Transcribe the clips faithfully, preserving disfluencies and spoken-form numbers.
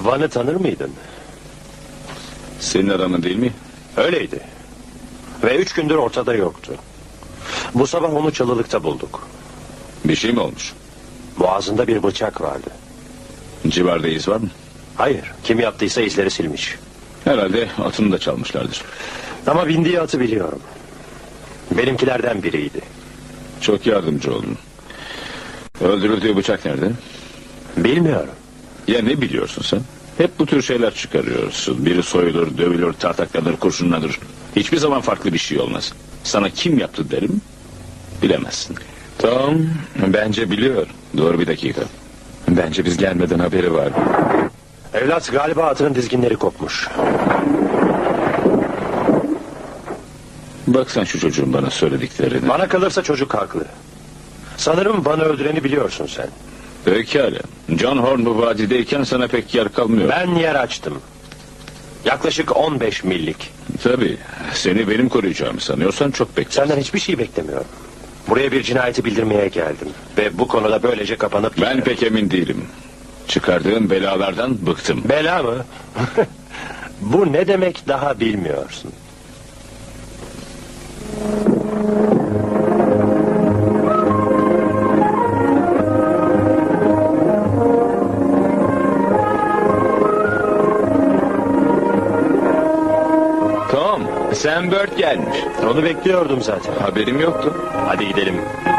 Van'ı tanır mıydın? Senin adamın değil mi? Öyleydi. Ve üç gündür ortada yoktu. Bu sabah onu çalılıkta bulduk. Bir şey mi olmuş? Boğazında bir bıçak vardı. Civarda iz var mı? Hayır, kim yaptıysa izleri silmiş. Herhalde atını da çalmışlardır. Ama bindiği atı biliyorum. Benimkilerden biriydi. Çok yardımcı oldun. Öldürüldüğü bıçak nerede? Bilmiyorum. Ya ne biliyorsun sen? Hep bu tür şeyler çıkarıyorsun. Biri soyulur, dövülür, tartaklanır, kurşunlanır. Hiçbir zaman farklı bir şey olmaz. Sana kim yaptı derim, bilemezsin. Tom bence biliyor. Dur bir dakika. Bence biz gelmeden haberi var. Evlat, galiba atının dizginleri kopmuş. Bak sen şu çocuğun bana söylediklerini. Bana kalırsa çocuk haklı. Sanırım Van'ı öldüreni biliyorsun sen. Pekala. John Horn bu vadideyken sana pek yer kalmıyor. Ben yer açtım. Yaklaşık on beş millik. Tabii. Seni benim koruyacağımı sanıyorsan çok beklersin. Senden hiçbir şey beklemiyorum. Buraya bir cinayeti bildirmeye geldim. Ve bu konuda böylece kapanıp... Ben giderim. Pek emin değilim. Çıkardığın belalardan bıktım. Bela mı? Bu ne demek daha bilmiyorsun. Tom, Sam Bird gelmiş. Onu bekliyordum zaten. Haberim yoktu. Hadi gidelim.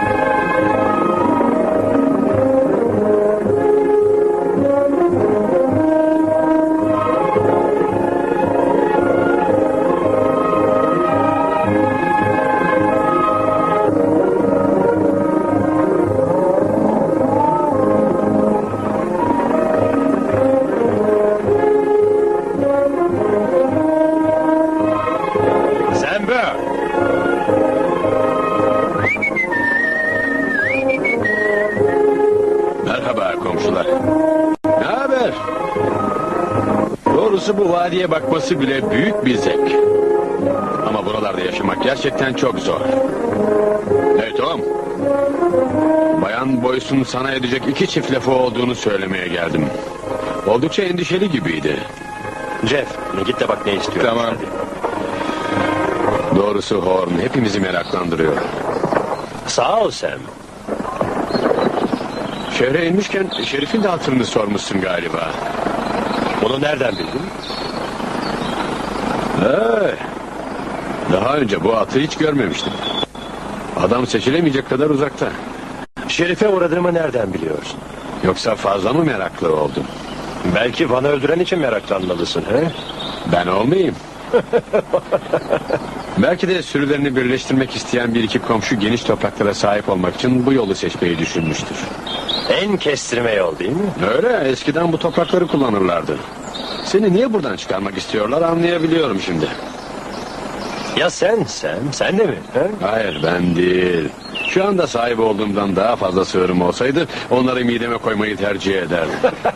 Bu vadiye bakması bile büyük bir zevk. Ama buralarda yaşamak gerçekten çok zor. Hey Tom. Bayan Boyce'un sana edecek iki çift lafı olduğunu söylemeye geldim. Oldukça endişeli gibiydi. Jeff, git de bak ne istiyor. Tamam. Doğrusu Horn hepimizi meraklandırıyor. Sağ ol Sam. Şehre inmişken Şerif'in de hatırını sormuşsun galiba. Onu nereden bildin? Ee, daha önce bu atı hiç görmemiştim. Adam seçilemeyecek kadar uzakta. Şerif'e uğradığımı nereden biliyorsun? Yoksa fazla mı meraklı oldun? Belki Van'ı öldüren için meraklanmalısın, he? Ben olmayayım. Belki de sürülerini birleştirmek isteyen bir iki komşu geniş topraklara sahip olmak için bu yolu seçmeyi düşünmüştür. En kestirme yol değil mi? Öyle, eskiden bu toprakları kullanırlardı. Seni niye buradan çıkarmak istiyorlar anlayabiliyorum şimdi. Ya sen Sam, sen de mi? He? Hayır, ben değil. Şu anda sahip olduğumdan daha fazla sığırım olsaydı onları mideme koymayı tercih ederdim.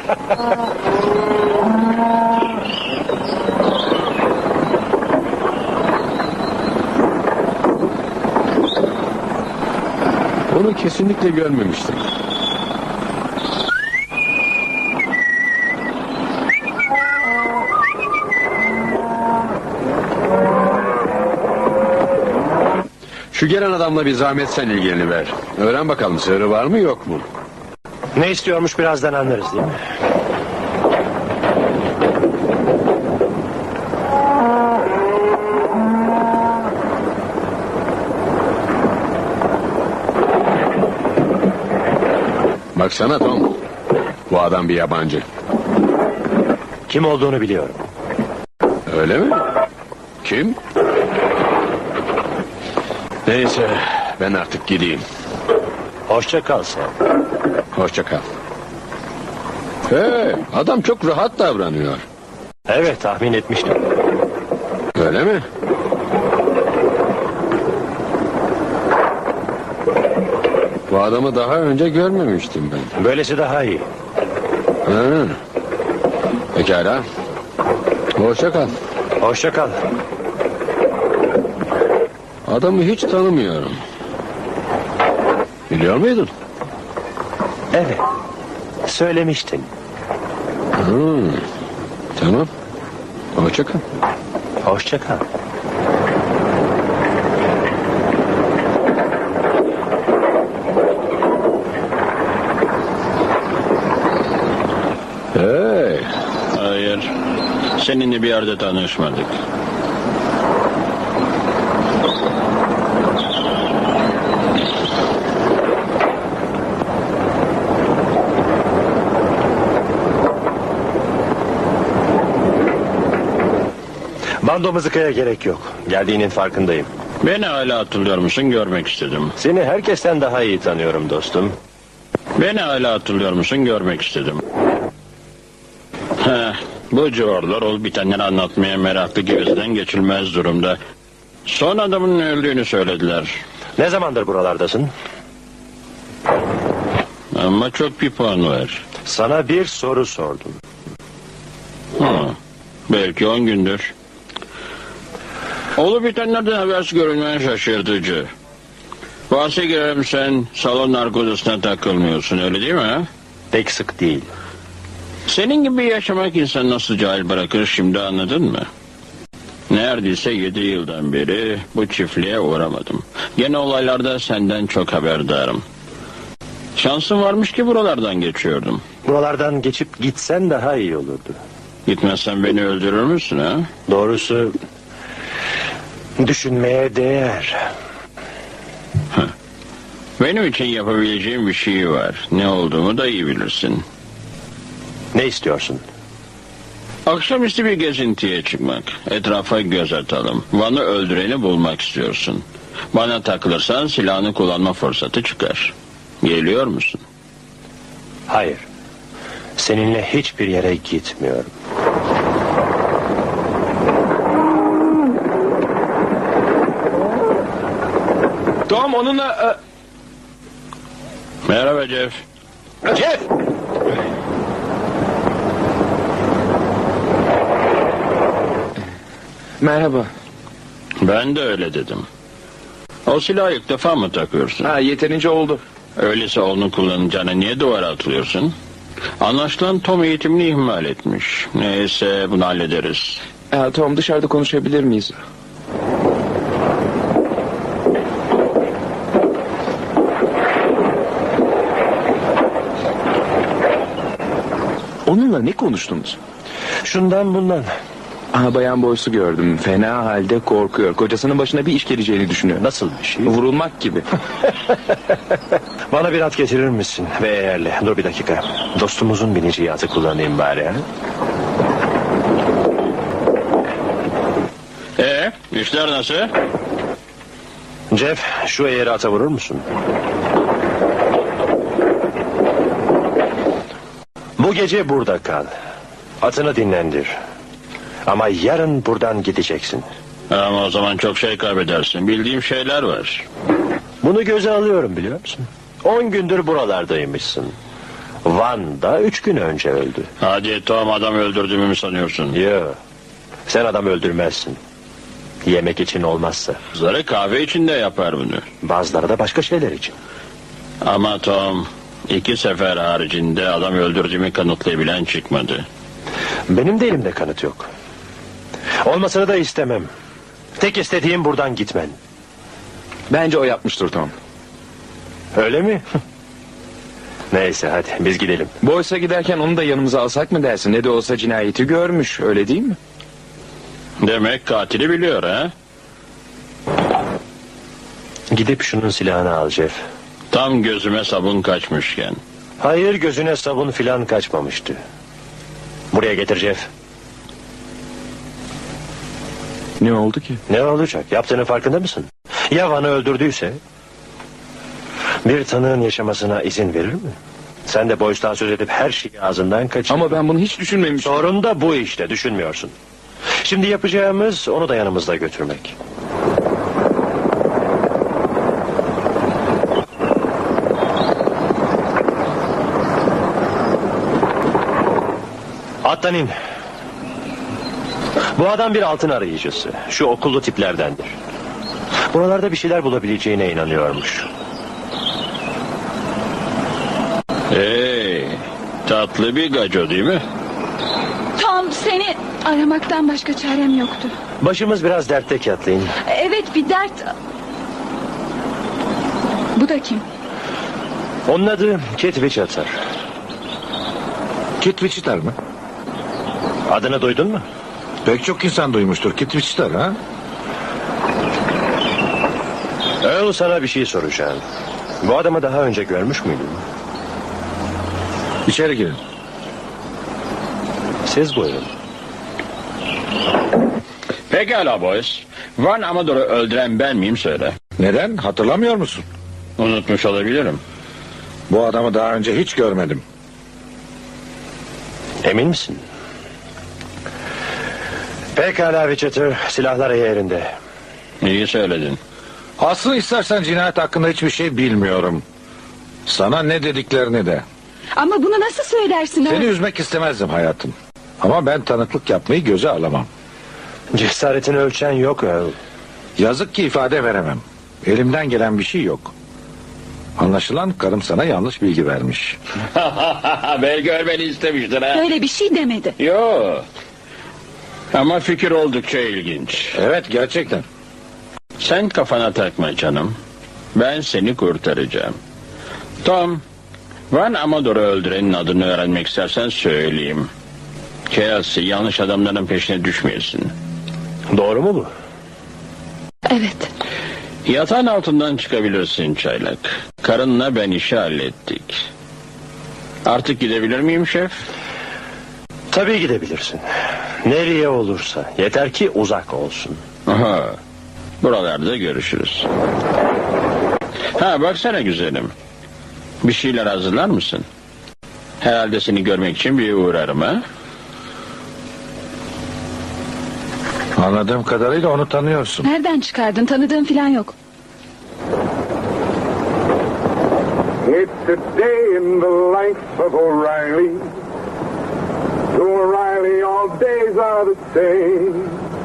Onu kesinlikle görmemiştim. Şu gelen adamla bir zahmet sen ilgileni ver. Öğren bakalım sığırı var mı yok mu? Ne istiyormuş birazdan anlarız değil mi? Baksana Tom. Bu adam bir yabancı. Kim olduğunu biliyorum. Öyle mi? Kim? Neyse ben artık gideyim. Hoşça kal Sam. Hoşça kal. Hey, adam çok rahat davranıyor. Evet, tahmin etmiştim. Öyle mi? Bu adamı daha önce görmemiştim ben. Böylesi daha iyi. Ha. Pekala. Hoşça kal. Hoşça kal. Adamı hiç tanımıyorum. Biliyor muydun? Evet. Söylemiştin. Hmm. Tamam. Hoşça kal. Hoşça kal. Hey. Hayır. Seninle bir yerde tanışmadık. Bando mızıkaya gerek yok. Geldiğinin farkındayım. Beni hala hatırlıyor musun, görmek istedim. Seni herkesten daha iyi tanıyorum dostum. Beni hala hatırlıyor musun, görmek istedim. Heh, bu civarlar olup bitenleri anlatmaya meraklı, gözden geçilmez durumda. Son adamın öldüğünü söylediler. Ne zamandır buralardasın? Ama çok bir puan var. Sana bir soru sordum. Ha, belki on gündür. Olup bitenlerden habersiz görünmen şaşırtıcı. Bahse girerim, sen salon narkozasına takılmıyorsun, öyle değil mi? Pek sık değil. Senin gibi yaşamak insan nasıl cahil bırakır, şimdi anladın mı? Neredeyse yedi yıldan beri bu çiftliğe uğramadım. Gene olaylarda senden çok haberdarım. Şansın varmış ki buralardan geçiyordum. Buralardan geçip gitsen daha iyi olurdu. Gitmezsen beni öldürür müsün ha? Doğrusu düşünmeye değer. Benim için yapabileceğim bir şey var. Ne olduğumu da iyi bilirsin. Ne istiyorsun? Akşamüstü bir gezintiye çıkmak. Etrafa göz atalım. Van'ı öldüreni bulmak istiyorsun. Bana takılırsan silahını kullanma fırsatı çıkar. Geliyor musun? Hayır. Seninle hiçbir yere gitmiyorum. Tom onunla... Merhaba Jeff. Jeff! Merhaba. Ben de öyle dedim. O silahı ilk defa mı takıyorsun? Ha, yeterince oldu. Öyleyse onu kullanacağına niye duvara atılıyorsun? Anlaşılan Tom eğitimini ihmal etmiş. Neyse, bunu hallederiz. Ha, Tom, dışarıda konuşabilir miyiz? Onunla ne konuştunuz? Şundan bundan. Aha, Bayan Boyce'u gördüm. Fena halde korkuyor. Kocasının başına bir iş geleceğini düşünüyor. Nasıl bir şey? Vurulmak gibi. Bana bir at getirir misin? Ve eğerli. Dur bir dakika. Dostumuzun bineceği atı kullanayım bari. Ha? Ee, işler nasıl? Jeff, şu eğeri ata vurur musun? Bu gece burada kal. Atını dinlendir. Ama yarın buradan gideceksin. Ama o zaman çok şey kaybedersin. Bildiğim şeyler var. Bunu göze alıyorum, biliyor musun? On gündür buralardaymışsın. Van'da üç gün önce öldü. Hadi Tom, adam öldürdüğümü mü sanıyorsun? Yo, sen adam öldürmezsin. Yemek için olmazsa. Zarı kahve için de yapar bunu. Bazıları da başka şeyler için. Ama Tom, iki sefer haricinde adam öldürdüğümü kanıtlayabilen çıkmadı. Benim de elimde kanıt yok. Olmasını da istemem. Tek istediğim buradan gitmen. Bence o yapmıştır Tom. Öyle mi? Neyse, hadi biz gidelim. Boyce'a giderken onu da yanımıza alsak mı dersin? Ne de olsa cinayeti görmüş, öyle değil mi? Demek katili biliyor ha? Gidip şunun silahını al Jeff. Tam gözüme sabun kaçmışken. Hayır, gözüne sabun filan kaçmamıştı. Buraya getir Jeff. Ne oldu ki? Ne olacak? Yaptığının farkında mısın? Ya Van'ı öldürdüyse? Bir tanığın yaşamasına izin verir mi? Sen de Boyce'dan söz edip her şeyi ağzından kaçır. Ama ben bunu hiç düşünmemiştim. Sorun da bu işte, düşünmüyorsun. Şimdi yapacağımız onu da yanımızda götürmek. Attan in. Bu adam bir altın arayıcısı. Şu okullu tiplerdendir. Buralarda bir şeyler bulabileceğine inanıyormuş. Hey, tatlı bir gaco değil mi? Tom, Seni aramaktan başka çarem yoktu. Başımız biraz dertte Kathleen. Evet, bir dert. Bu da kim? Onun adı Kate Wichiter. Kit Wichiter mı? Adını duydun mu? Pek çok insan duymuştur. Kit Wichiter ha? Earl, sana bir şey soracağım. Bu adamı daha önce görmüş müydün? İçeri girin. Siz buyurun. Pekala boys. Van Amador'u öldüren ben miyim söyle. Neden? Hatırlamıyor musun? Unutmuş olabilirim. Bu adamı daha önce hiç görmedim. Emin misin? Pekala Wichiter, silahlar yerinde. İyi söyledin. Aslında istersen cinayet hakkında hiçbir şey bilmiyorum. Sana ne dediklerini de. Ama bunu nasıl söylersin? Seni Earl? üzmek istemezdim hayatım. Ama ben tanıklık yapmayı göze alamam. Cesaretini ölçen yok Earl. Yazık ki ifade veremem. Elimden gelen bir şey yok. Anlaşılan karım sana yanlış bilgi vermiş. Belki ölmeni istemiştir ha. Öyle bir şey demedi. Yo. Ama fikir oldukça ilginç. Evet, gerçekten. Sen kafana takma canım. Ben seni kurtaracağım. Tom, Van Amador'u öldürenin adını öğrenmek istersen söyleyeyim. Chelsea, yanlış adamların peşine düşmeyesin. Doğru mu bu? Evet. Yatağın altından çıkabilirsin çaylak. Karınla ben işi hallettik. Artık gidebilir miyim şef? Tabii gidebilirsin. Nereye olursa. Yeter ki uzak olsun. Aha. Buralarda görüşürüz. Ha baksana güzelim. Bir şeyler hazırlar mısın? Herhalde seni görmek için bir uğrarım ha? Anladığım kadarıyla onu tanıyorsun. Nereden çıkardın? Tanıdığın falan yok. It's a day in the life of O'Reilly. To O'Reilly all days are the same.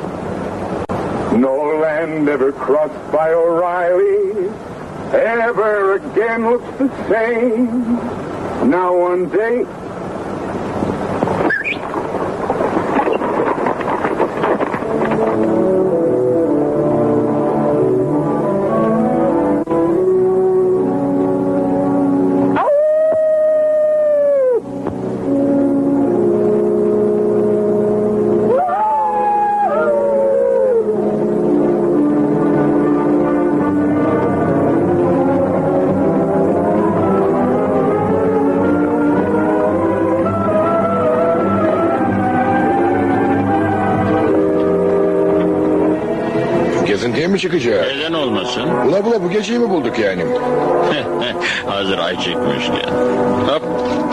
No land ever crossed by O'Reilly ever again looks the same. Now one day Gezintiye mi çıkacağız? Neden olmasın? Bula bula bu geceyi mi bulduk yani? Hazır ay çıkmışken. Hop.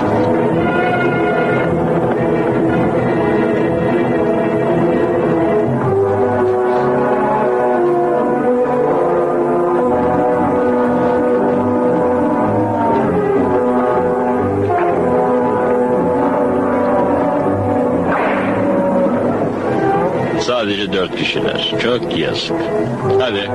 Sadece dört kişiler. Çok yazık. Hadi.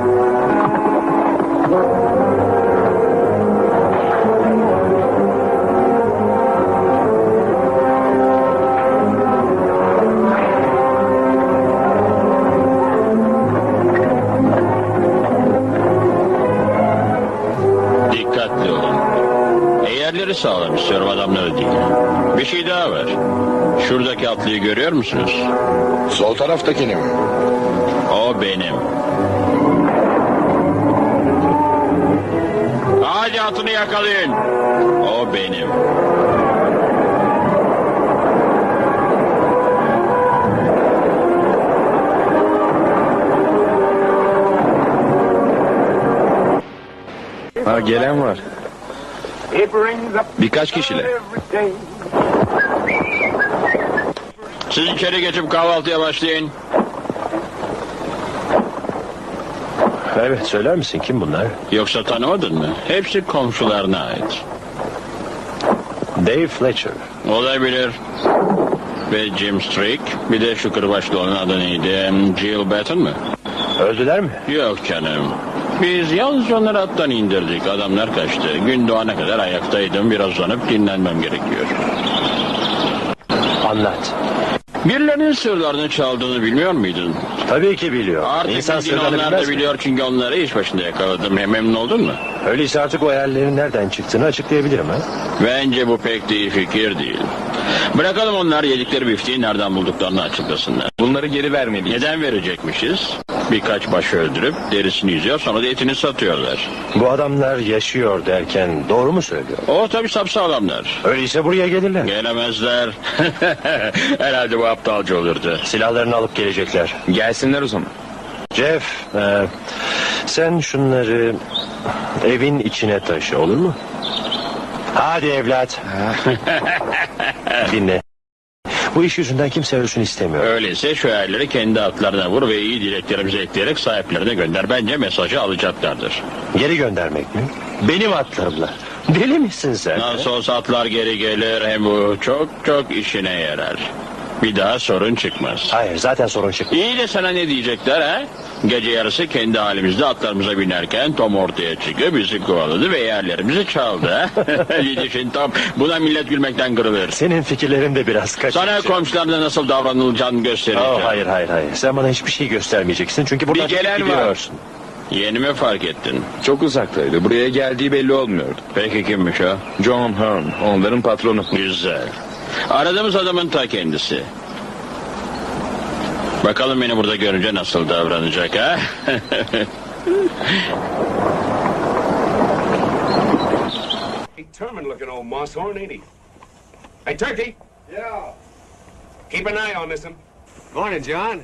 Dikkatli olun. Eğerleri sağlam istiyorum, adamları değil. Bir şey daha var. Şuradaki atlıyı görüyor musunuz? Sol taraftakini mi? O benim. Hadi atını yakalayın. O benim. Ha, gelen var. it brings up Birkaç kişiler. every day. Siz içeri geçip kahvaltıya başlayın. Evet, söyler misin kim bunlar? Yoksa tanımadın mı? Hepsi komşularına ait. Dave Fletcher. Olabilir. Ve Jim Strick. Bir de şu kırbaçlı olan adı neydi? Jill Batten mı? Öldüler mi? Yok canım. Biz yalnız onları attan indirdik. Adamlar kaçtı. Gün doğana kadar ayaktaydım. Biraz uzanıp dinlenmem gerekiyor. Anlat. Birilerinin sırlarını çaldığını bilmiyor muydun? Tabii ki biliyor. Artık İnsan bildiğin sırlarını onlar da bilmez mi? biliyor çünkü onları iş başında yakaladım. Hem memnun oldun mu? Öyleyse artık o hayallerin nereden çıktığını açıklayabilirim ha? Bence bu pek de iyi fikir değil. Bırakalım onlar yedikleri bifteği nereden bulduklarını açıklasınlar. Bunları geri vermeliyiz. Neden verecekmişiz? Birkaç başı öldürüp derisini yüzüyor sonra da etini satıyorlar. Bu adamlar yaşıyor derken doğru mu söylüyor? O tabii sapsağlamlar. Öyleyse buraya gelirler. Gelemezler. Herhalde bu aptalca olurdu. Silahlarını alıp gelecekler. Gelsinler o zaman. Jeff, e, sen şunları evin içine taşı, olur mu? Hadi evlat. Dinle. Bu iş yüzünden kimse ölsün istemiyor. Öyleyse şu yerleri kendi atlarına vur ve iyi dileklerimizi ekleyerek sahiplerine gönder. Bence mesajı alacaklardır. Geri göndermek mi? Benim atlarımla. Deli misin sen? Nasıl olsa atlar geri gelir, hem bu çok çok işine yarar. Bir daha sorun çıkmaz. Hayır, zaten sorun çıktı. İyi de sana ne diyecekler ha? Gece yarısı kendi halimizde atlarımıza binerken Tom ortaya çıkıyor, bizi kovaladı ve yerlerimizi çaldı. Ha? Yetişin Tom, buna millet gülmekten kırılır. Senin fikirlerin de biraz kaçıcı. Sana komşularına nasıl davranılacağını göstereceğim. Oh, hayır hayır hayır. Sen bana hiçbir şey göstermeyeceksin çünkü buradan Bir gelen çekip var. gidiyorsun. Yeni mi fark ettin? Çok uzaktaydı. Buraya geldiği belli olmuyordu. Peki kimmiş o? John Hearn, onların patronu. Güzel. Aradığımız adamın ta kendisi. Bakalım beni burada görünce nasıl davranacak ha? Determined looking old Moosehorn, ain't he? Hey, Turkey. Yeah. Keep an eye on this one. Morning, John.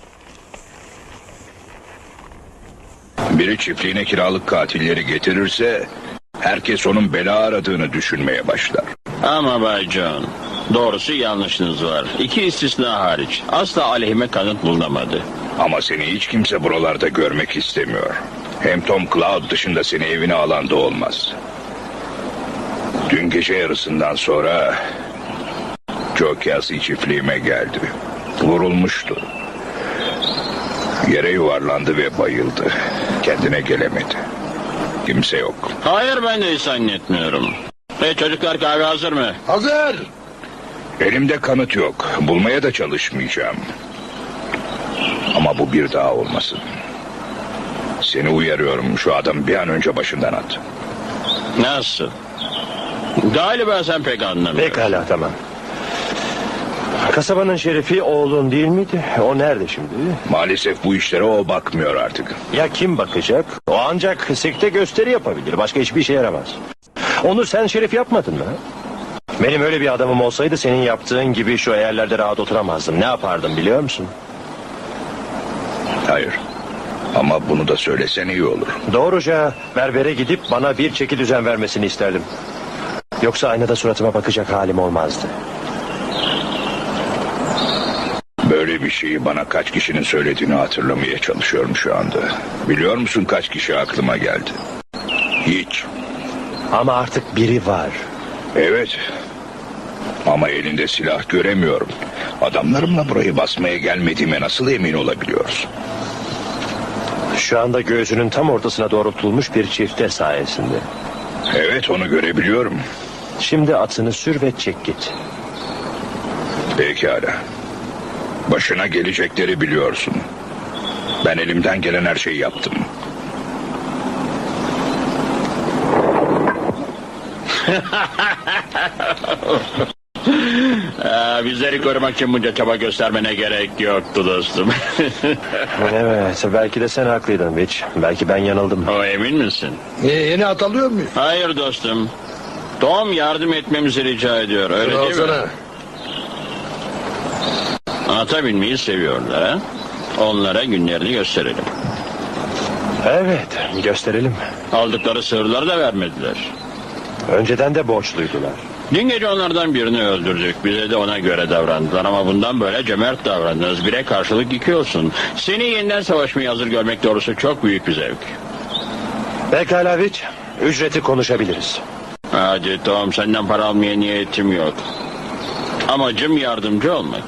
Biri çiftliğine kiralık katilleri getirirse herkes onun bela aradığını düşünmeye başlar. Ama Bay John, doğrusu yanlışınız var. İki istisna hariç. Asla aleyhime kanıt bulunamadı. Ama seni hiç kimse buralarda görmek istemiyor. Hem Tom Cloud dışında seni evine alan da olmaz. Dün gece yarısından sonra Joe Kelsey çiftliğime geldi. Vurulmuştu. Yere yuvarlandı ve bayıldı. Kendine gelemedi. Kimse yok. Hayır, ben de hiç zannetmiyorum. Hey çocuklar, kahve hazır mı? Hazır. Elimde kanıt yok. Bulmaya da çalışmayacağım. Ama bu bir daha olmasın. Seni uyarıyorum, şu adamı bir an önce başından at. Nasıl? Galiba sen pek anlamıyorsun. Pekala, tamam. Kasabanın şerifi oğlun değil miydi? O nerede şimdi? Maalesef bu işlere o bakmıyor artık. Ya kim bakacak? O ancak sekte gösteri yapabilir. Başka hiçbir işe yaramaz. Onu sen şerif yapmadın mı? Benim öyle bir adamım olsaydı senin yaptığın gibi şu yerlerde rahat oturamazdım. Ne yapardım biliyor musun? Hayır. Ama bunu da söylesen iyi olur. Doğruca berbere gidip bana bir çeki düzen vermesini isterdim. Yoksa aynada suratıma bakacak halim olmazdı. Böyle bir şeyi bana kaç kişinin söylediğini hatırlamaya çalışıyorum şu anda. Biliyor musun kaç kişi aklıma geldi? Hiç. Ama artık biri var. Evet. Ama elinde silah göremiyorum. Adamlarımla burayı basmaya gelmediğime nasıl emin olabiliyorsun? Şu anda göğsünün tam ortasına doğrultulmuş bir çifte sayesinde. Evet, onu görebiliyorum. Şimdi atını sür ve çek git. Pekala. Başına gelecekleri biliyorsun. Ben elimden gelen her şeyi yaptım. Aa, bizleri korumak için bunca çaba göstermene gerek yoktu dostum. Evet, belki de sen haklıydın Mitch. Belki ben yanıldım. O, emin misin? yeni at alıyor muyum? Hayır dostum. Tom yardım etmemizi rica ediyor, öyle değil mi? Ata binmeyi seviyorlar ha? Onlara günlerini gösterelim. Evet, gösterelim. Aldıkları sığırları da vermediler. Önceden de borçluydular. Dün gece onlardan birini öldürdük. Bize de ona göre davrandılar ama bundan böyle cömert davrandınız. Bire karşılık iki olsun. Seni yeniden savaşmaya hazır görmek doğrusu çok büyük bir zevk. Pekala Mitch, ücreti konuşabiliriz. Hadi Tom, senden para almaya niyetim yok. Amacım yardımcı olmak.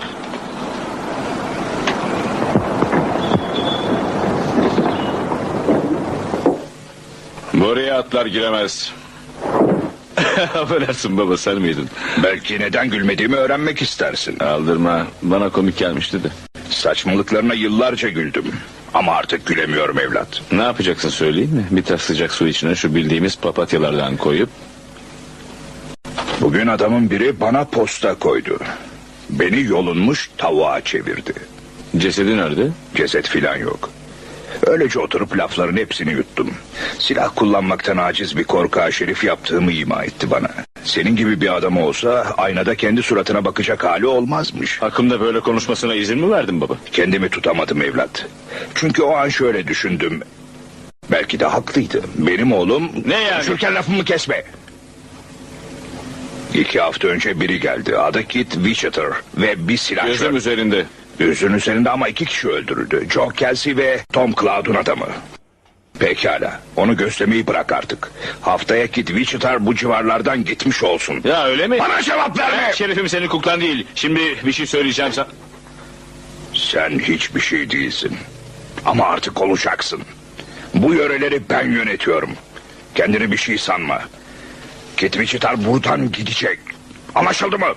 Buraya atlar giremez. Affedersin baba, sen miydin? Belki neden gülmediğimi öğrenmek istersin. Aldırma, bana komik gelmişti de. Saçmalıklarına yıllarca güldüm. Ama artık gülemiyorum evlat. Ne yapacaksın söyleyeyim mi? Bir tas sıcak su içine şu bildiğimiz papatyalardan koyup... Bugün adamın biri bana posta koydu. Beni yolunmuş tavuğa çevirdi. Cesedi nerede? Ceset filan yok. Öylece oturup lafların hepsini yuttum. Silah kullanmaktan aciz bir korkağı şerif yaptığımı ima etti bana. Senin gibi bir adam olsa aynada kendi suratına bakacak hali olmazmış. Hakkımda böyle konuşmasına izin mi verdin baba? Kendimi tutamadım evlat. Çünkü o an şöyle düşündüm. Belki de haklıydı. Benim oğlum... Ne yani? Konuşurken lafımı kesme. İki hafta önce biri geldi. Adı Kit Wichiter ve bir silah... Gözüm üzerinde. Gözün üzerinde ama iki kişi öldürüldü. Joe Kelsey ve Tom Cloud'un adamı. Pekala. Onu göstermeyi bırak artık. Haftaya Kit Wichiter bu civarlardan gitmiş olsun. Ya öyle mi? Bana cevap verme! Şerifim senin kuklan değil. Şimdi bir şey söyleyeceğim sana. Sen hiçbir şey değilsin. Ama artık olacaksın. Bu yöreleri ben yönetiyorum. Kendini bir şey sanma. Kit Wichiter buradan gidecek. Anlaşıldı mı?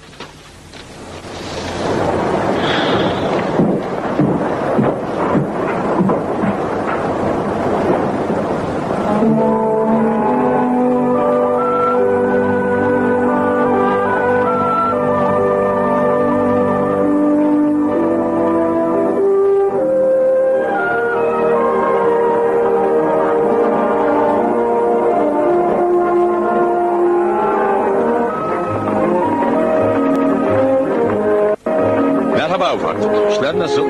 Merhaba ufaklık. İşler nasıl?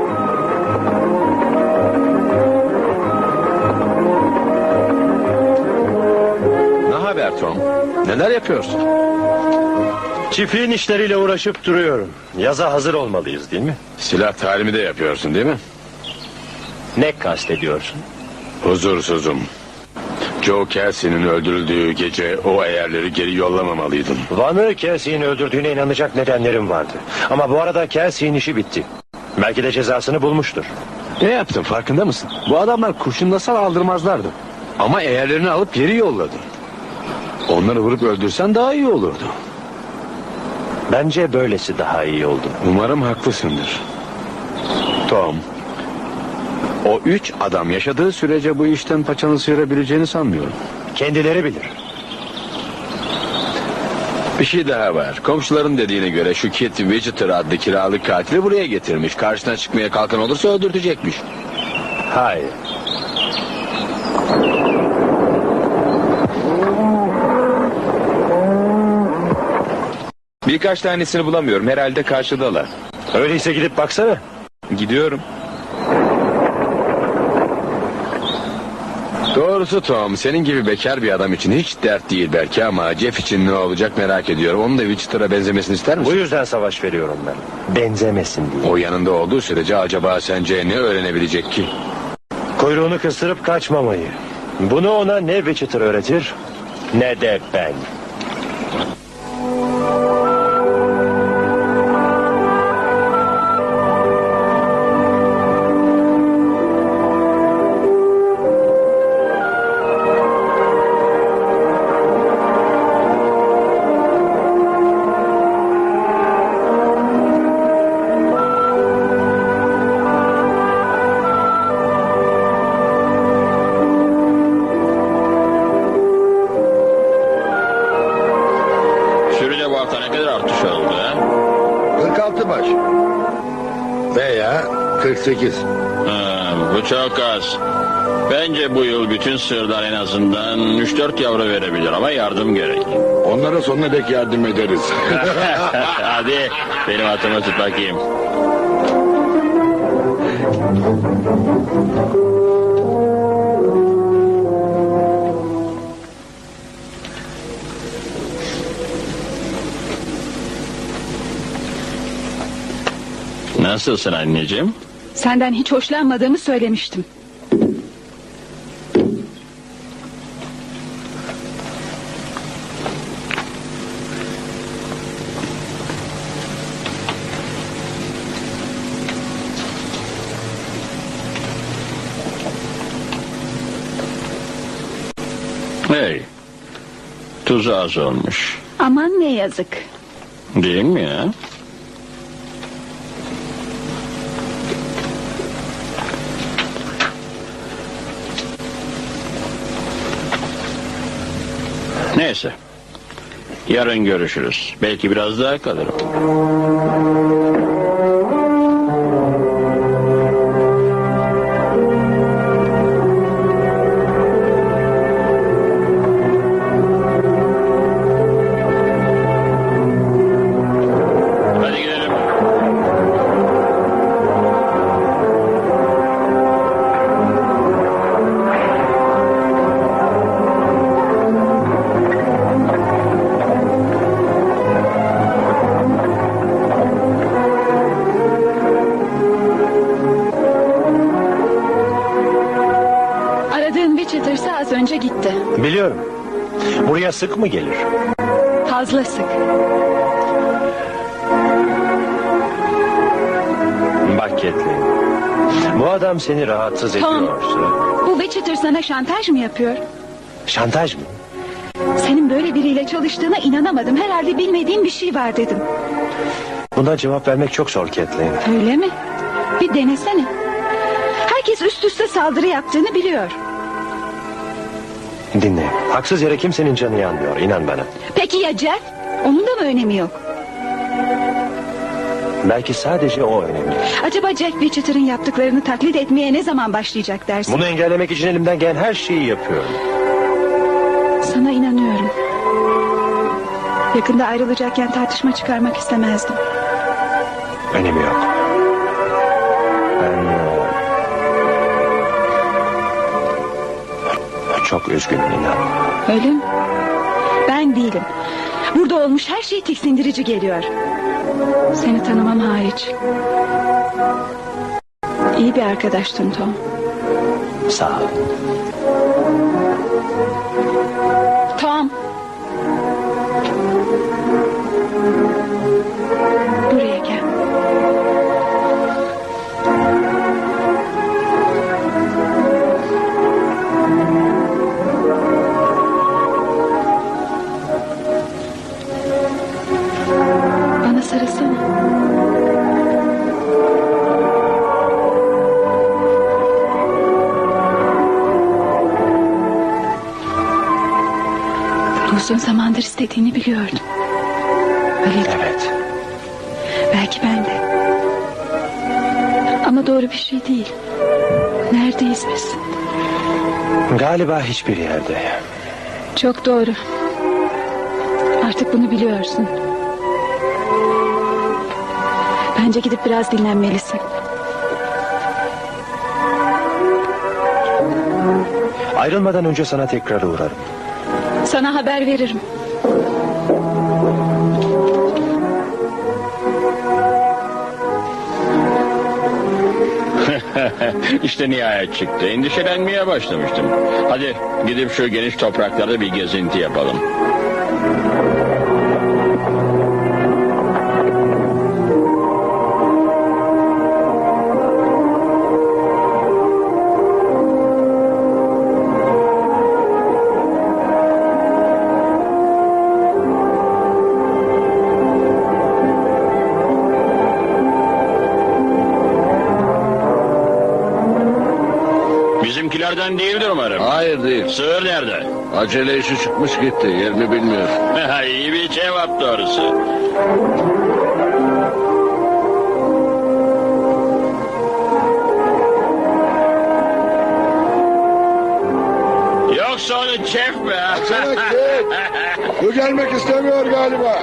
Ne haber Tom? Neler yapıyorsun? Çiftliğin işleriyle uğraşıp duruyorum. Yaza hazır olmalıyız değil mi? Silah talimi de yapıyorsun değil mi? Ne kastediyorsun? Huzursuzum. Joe Kelsey'nin öldürüldüğü gece o eğerleri geri yollamamalıydın. Van'ı Kelsey'in öldürdüğüne inanacak nedenlerim vardı. Ama bu arada Kelsey'in işi bitti. Belki de cezasını bulmuştur. Ne yaptın farkında mısın? Bu adamlar kurşunlasan aldırmazlardı. Ama eğerlerini alıp geri yolladın. Onları vurup öldürsen daha iyi olurdu. Bence böylesi daha iyi oldu. Umarım haklısındır. Tom, o üç adam yaşadığı sürece bu işten paçanı sıyırabileceğini sanmıyorum. Kendileri bilir. Bir şey daha var. Komşuların dediğine göre şu Kit Wichiter adlı kiralık katili buraya getirmiş. Karşısına çıkmaya kalkan olursa öldürtecekmiş. Hayır. Birkaç tanesini bulamıyorum. Herhalde karşıdalar. Öyleyse gidip baksana. Gidiyorum. Doğrusu Tom, senin gibi bekar bir adam için hiç dert değil belki ama Jeff için ne olacak merak ediyorum. Onun da Wichiter'a benzemesini ister misin? Bu yüzden savaş veriyorum ben. Benzemesin diye. O yanında olduğu sürece acaba sence ne öğrenebilecek ki? Kuyruğunu kıstırıp kaçmamayı. Bunu ona ne Wichiter öğretir ne de ben. kırk sekiz. Ha, bu çok az. Bence bu yıl bütün sığırlar en azından üç dört yavru verebilir ama yardım gerek. Onlara sonuna dek yardım ederiz. Hadi benim atımı tut bakayım. Nasılsın anneciğim? Senden hiç hoşlanmadığımı söylemiştim. Hey, Tuzu az olmuş. Aman ne yazık. Değil mi ya? Neyse. Yarın görüşürüz. Belki biraz daha kalırım. Hadi gidelim. Aradığın Wichiter'sa az önce gitti. Biliyorum. Buraya sık mı gelir? Fazla sık. Bak Kathleen. Bu adam seni rahatsız Tom. ediyorsa... Bu Wichiter sana şantaj mı yapıyor? Şantaj mı? Senin böyle biriyle çalıştığına inanamadım. Herhalde bilmediğim bir şey var dedim. Buna cevap vermek çok zor Kathleen. Öyle mi? Bir denesene. Herkes üst üste saldırı yaptığını biliyor. Dinle. Haksız yere kimsenin canı yanmıyor. İnan bana. Peki ya Jeff? Onun da mı önemi yok? Belki sadece o önemli. Acaba Jack Wichiter'ın yaptıklarını taklit etmeye ne zaman başlayacak dersin? Bunu engellemek için elimden gelen her şeyi yapıyorum. Sana inanıyorum. Yakında ayrılacakken tartışma çıkarmak istemezdim. Önemi yok. Ben... e, Çok üzgünüm inan. Öyle mi? Ben değilim. Burada olmuş her şey tiksindirici geliyor. Seni tanımam hariç. İyi bir arkadaştın Tom. Sağ ol. Tom. Buraya gel. Bana sarılsana. Bunu uzun zamandır istediğini biliyordum. Öyle değil mi? Evet. Belki ben de. Ama doğru bir şey değil. Neredeyiz biz? Galiba hiçbir yerde. Çok doğru. Artık bunu biliyorsun. Bence gidip biraz dinlenmelisin. Ayrılmadan önce sana tekrar uğrarım. Sana haber veririm. İşte nihayet çıktı. Endişelenmeye başlamıştım. Hadi gidip şu geniş topraklarda bir gezinti yapalım. Bizimkilerden değildir umarım. Hayır değil. Sığır nerede? Acele işi çıkmış gitti. Yerini bilmiyor. İyi bir cevap doğrusu. Yoksa onu çek be. Bu gelmek istemiyor galiba.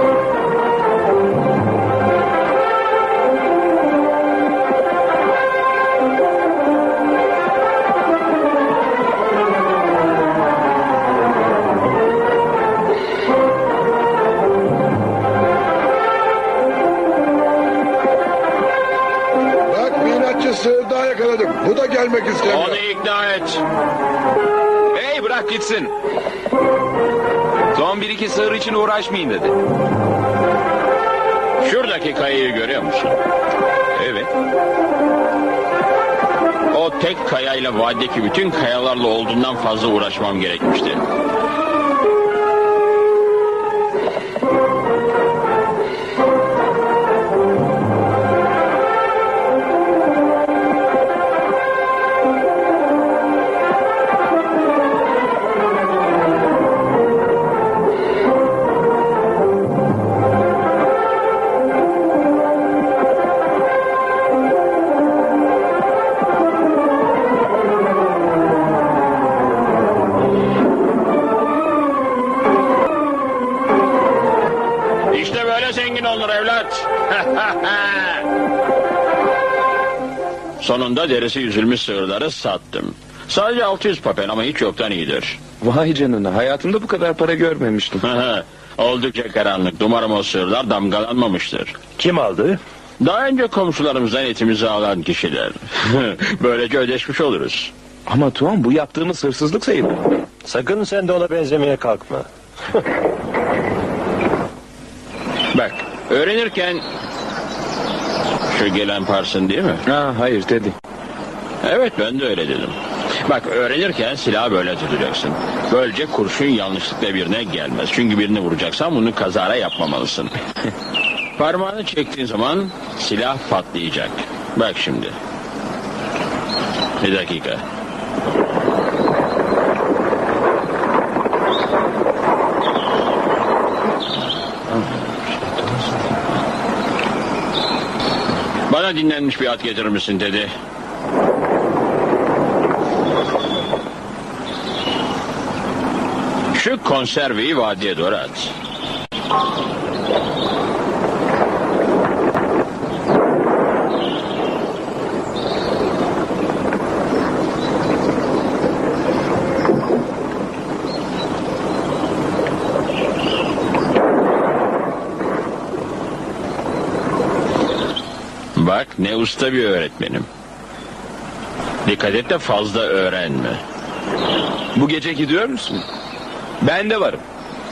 Bak bir inatçı sığır daha yakaladım. Bu da gelmek istemiyor. Onu ikna et. Hey bırak gitsin. Son bir iki sığır için uğraşmayın dedi. Şuradaki kayayı görüyor musun? Evet. O tek kayayla vadideki bütün kayalarla olduğundan fazla uğraşmam gerekmişti. Sonunda derisi yüzülmüş sığırları sattım. Sadece altı yüz papen ama hiç yoktan iyidir. Vay canına, hayatımda bu kadar para görmemiştim. Oldukça karanlık. Umarım o sığırlar damgalanmamıştır. Kim aldı? Daha önce komşularımızdan etimizi alan kişiler. Böylece ödeşmiş oluruz. Ama Tuğan, bu yaptığımız hırsızlık sayılır. Sakın sen de ona benzemeye kalkma. Bak, öğrenirken... Şu gelen Parsın değil mi? Ha, hayır dedi. Evet, ben de öyle dedim. Bak, öğrenirken silahı böyle tutacaksın. Böylece kurşun yanlışlıkla birine gelmez. Çünkü birini vuracaksan bunu kazara yapmamalısın. Parmağını çektiğin zaman silah patlayacak. Bak şimdi. Bir dakika. Bana dinlenmiş bir at getirir misin dedi. Şu konserveyi vadiye doğru at. Bak, ne usta bir öğretmenim. Dikkat et de fazla öğrenme. Bu gece gidiyor musun? Ben de varım.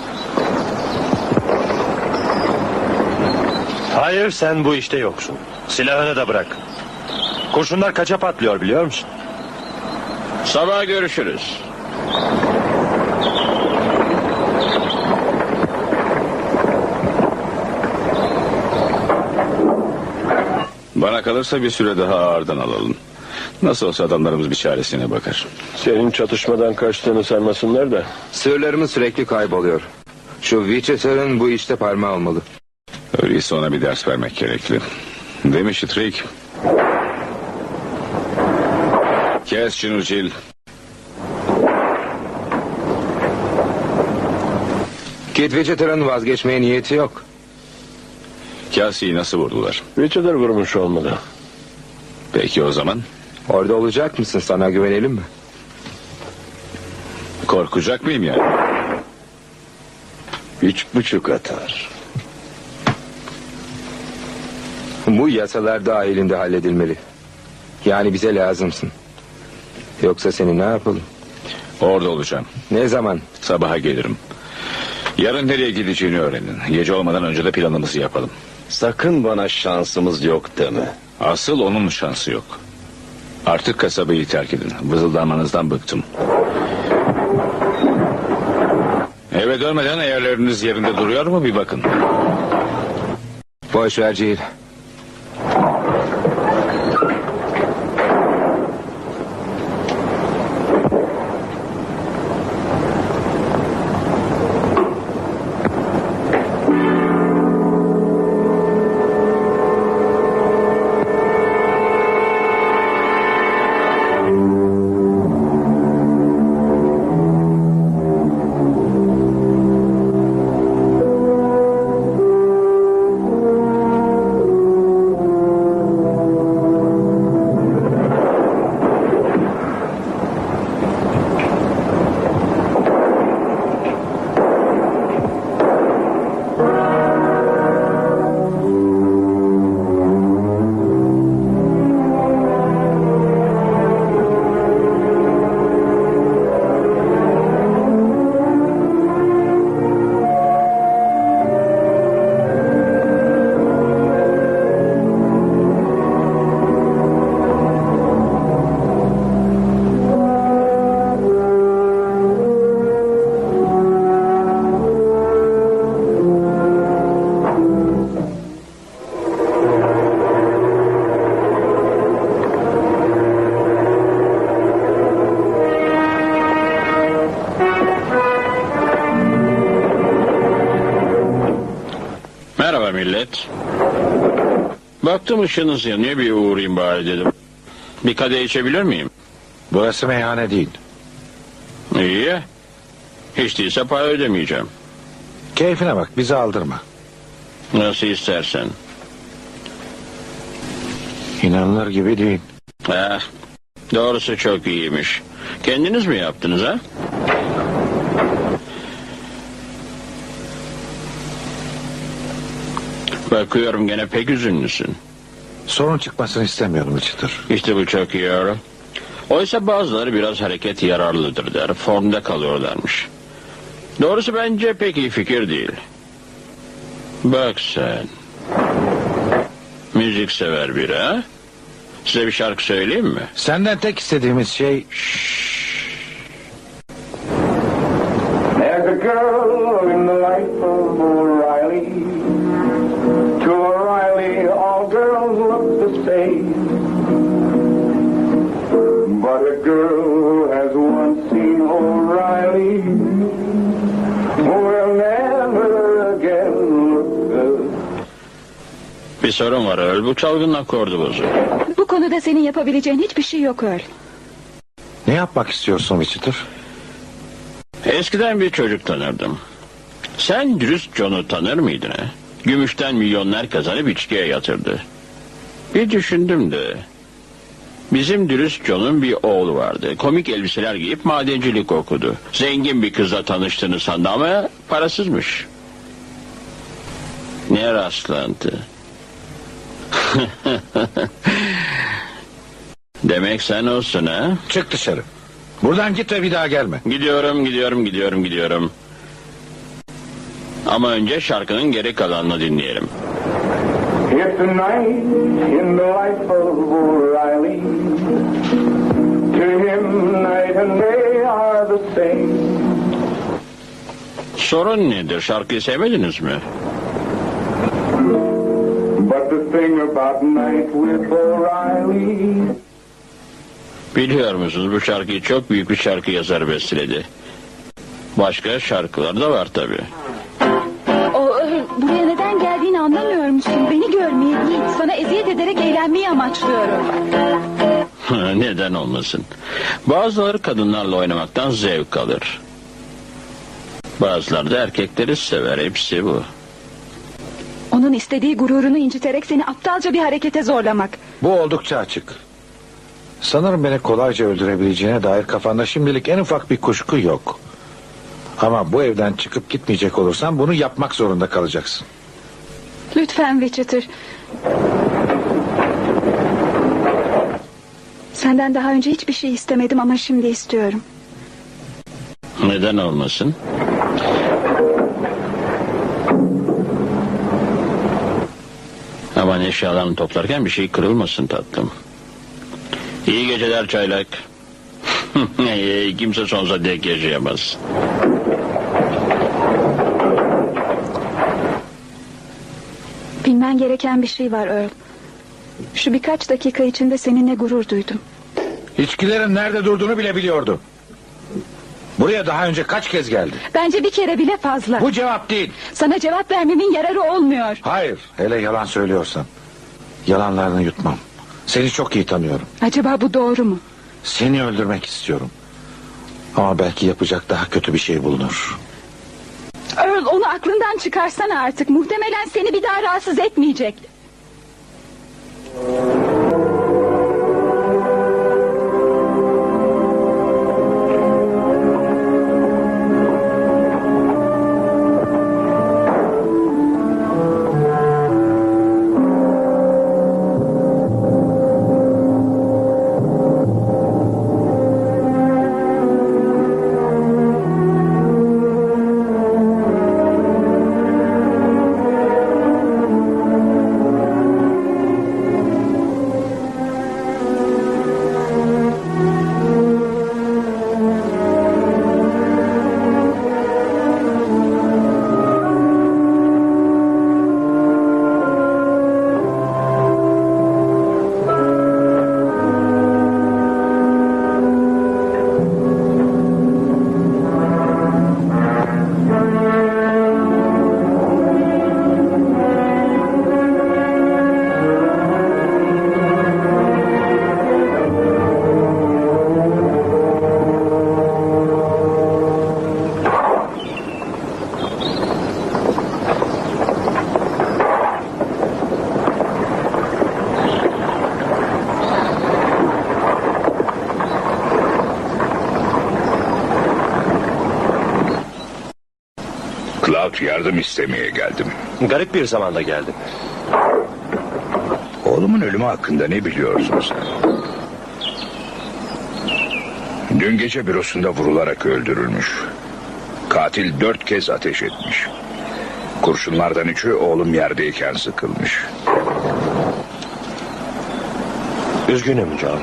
Hayır, sen bu işte yoksun. Silahını da bırak. Kurşunlar kaça patlıyor biliyor musun? Sabah görüşürüz. Bana kalırsa bir süre daha ağırdan alalım. Nasıl olsa adamlarımız bir çaresine bakar. Senin çatışmadan kaçtığını sanmasınlar da. Sığırlarımız sürekli kayboluyor. Şu Winchester'ın bu işte parmağı olmalı. Öyleyse ona bir ders vermek gerekli. Değil mi Şitrik? Kes şunu Jill. Kit Winchester'ın vazgeçmeye niyeti yok. Cassie'yi nasıl vurdular? Richard'ı vurmuş olmalı. Peki o zaman? Orada olacak mısın? Sana güvenelim mi? Korkacak mıyım yani? Üç buçuk atar. Bu yasalar dahilinde halledilmeli. Yani bize lazımsın. Yoksa seni ne yapalım? Orada olacağım. Ne zaman? Sabaha gelirim. Yarın nereye gideceğini öğrenin. Gece olmadan önce de planımızı yapalım. Sakın bana şansımız yok deme. Asıl onun şansı yok. Artık kasabayı terk edin. Vızıldamanızdan bıktım. Eve dönmeden eğerleriniz yerinde duruyor mu bir bakın. Boş ver Jill. Merhaba millet. Baktım ışığınız yanıyor, bir uğrayayım bari dedim. Bir kadeh içebilir miyim? Burası meyhane değil. İyi ya. Hiç değilse para ödemeyeceğim. Keyfine bak, bizi aldırma. Nasıl istersen. İnanılır gibi değil. Eh, doğrusu çok iyiymiş. Kendiniz mi yaptınız ha? Bakıyorum gene pek üzünlüsün. Sorun çıkmasını istemiyorum Wichiter. İşte bu çok iyi Earl. Oysa bazıları biraz hareket yararlıdır der. Formda kalıyorlarmış. Doğrusu bence pek iyi fikir değil. Bak sen. Müzik sever biri ha? Size bir şarkı söyleyeyim mi? Senden tek istediğimiz şey... There's a girl in the life of O'Reilly. To O'Reilly, all girls look the same. But a girl who has once seen O'Reilly will never again look good. Bir sorun var Earl. Bu çalgının akordu bozuk. Bu konuda senin yapabileceğin hiçbir şey yok Earl. Ne yapmak istiyorsun Wichiter? Eskiden bir çocuk tanırdım. Sen dürüst John'u tanır mıydın ha? Gümüşten milyonlar kazanıp içkiye yatırdı. Bir düşündüm de... Bizim dürüst John'un bir oğlu vardı. Komik elbiseler giyip madencilik okudu. Zengin bir kızla tanıştığını sandı ama parasızmış. Ne rastlantı. Demek sen olsun ha? Çık dışarı. Buradan git ve bir daha gelme. Gidiyorum, gidiyorum, gidiyorum, gidiyorum. Ama önce şarkının geri kalanını dinleyelim. It's a night in the life of O'Reilly. To him night and day are the same. Sorun nedir? Şarkıyı sevmediniz mi? But the thing about night with O'Reilly. Biliyor musunuz bu şarkıyı çok büyük bir şarkı yazarı besteledi. Başka şarkılar da var tabii. O Earl, buraya neden geldiğini anlamıyor musun? Beni görmeye değil, sana eziyet ederek eğlenmeyi amaçlıyorum. Neden olmasın? Bazıları kadınlarla oynamaktan zevk alır. Bazıları da erkekleri sever. Hepsi bu. Onun istediği gururunu inciterek seni aptalca bir harekete zorlamak. Bu oldukça açık. Sanırım beni kolayca öldürebileceğine dair kafanda şimdilik en ufak bir kuşku yok. Ama bu evden çıkıp gitmeyecek olursan bunu yapmak zorunda kalacaksın. Lütfen Wichiter. Senden daha önce hiçbir şey istemedim ama şimdi istiyorum. Neden olmasın? Aman eşyalarını toplarken bir şey kırılmasın tatlım. İyi geceler çaylak. Kimse sonsuza dek yaşayamaz. Bilmen gereken bir şey var Earl. Şu birkaç dakika içinde seninle gurur duydum. İçkilerin nerede durduğunu bile biliyordu. Buraya daha önce kaç kez geldi? Bence bir kere bile fazla. Bu cevap değil. Sana cevap vermemin yararı olmuyor. Hayır, hele yalan söylüyorsan. Yalanlarını yutmam. Seni çok iyi tanıyorum. Acaba bu doğru mu? Seni öldürmek istiyorum. Ama belki yapacak daha kötü bir şey bulunur. Earl, onu aklından çıkarsana artık. Muhtemelen seni bir daha rahatsız etmeyecek. Cloud, yardım istemeye geldim. Garip bir zamanda geldim. Oğlumun ölümü hakkında ne biliyorsun sen? Dün gece bürosunda vurularak öldürülmüş. Katil dört kez ateş etmiş. Kurşunlardan üçü oğlum yerdeyken sıkılmış. Üzgünüm John.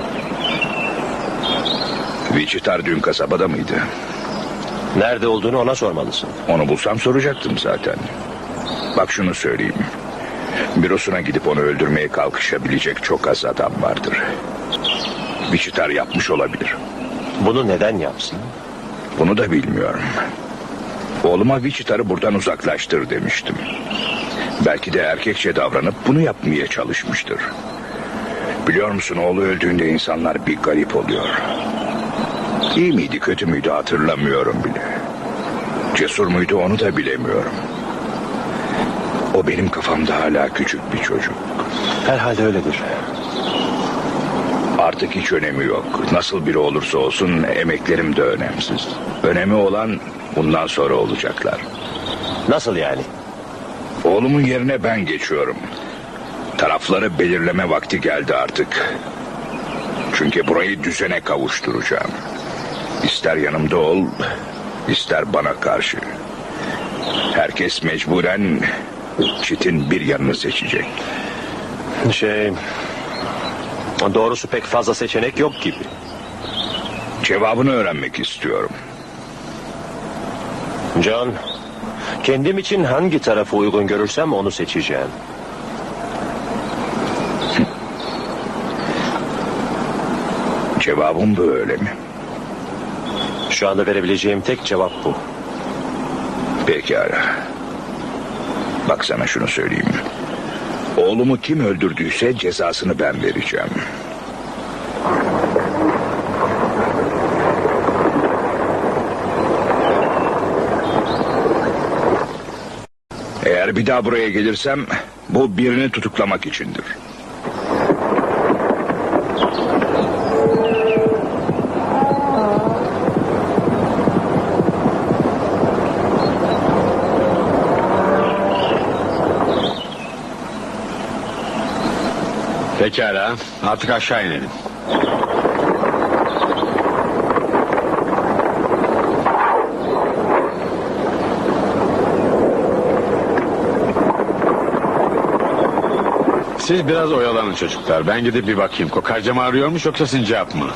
Wichita dün kasabada mıydı? Nerede olduğunu ona sormalısın. Onu bulsam soracaktım zaten. Bak şunu söyleyeyim. Bürosuna gidip onu öldürmeye kalkışabilecek çok az adam vardır. Wichita yapmış olabilir. Bunu neden yapsın? Bunu da bilmiyorum. Oğluma Wichita'yı buradan uzaklaştır demiştim. Belki de erkekçe davranıp bunu yapmaya çalışmıştır. Biliyor musun, oğlu öldüğünde insanlar bir garip oluyor. İyi miydi kötü müydü hatırlamıyorum bile. Cesur muydu onu da bilemiyorum. O benim kafamda hala küçük bir çocuk. Herhalde öyledir. Artık hiç önemi yok. Nasıl biri olursa olsun emeklerim de önemsiz. Önemi olan bundan sonra olacaklar. Nasıl yani? Oğlumun yerine ben geçiyorum. Tarafları belirleme vakti geldi artık. Çünkü burayı düzene kavuşturacağım. İster yanımda ol, ister bana karşı. Herkes mecburen çitin bir yanını seçecek. Şey... Doğrusu pek fazla seçenek yok gibi. Cevabını öğrenmek istiyorum. John, kendim için hangi tarafı uygun görürsem onu seçeceğim. Cevabım böyle mi? Şu anda verebileceğim tek cevap bu. Pekala. Bak sana şunu söyleyeyim. Oğlumu kim öldürdüyse cezasını ben vereceğim. Eğer bir daha buraya gelirsem bu birini tutuklamak içindir. Pekala, artık aşağı inelim. Siz biraz oyalanın çocuklar. Ben gidip bir bakayım. Kokarca mı arıyormuş yoksa sincap mı?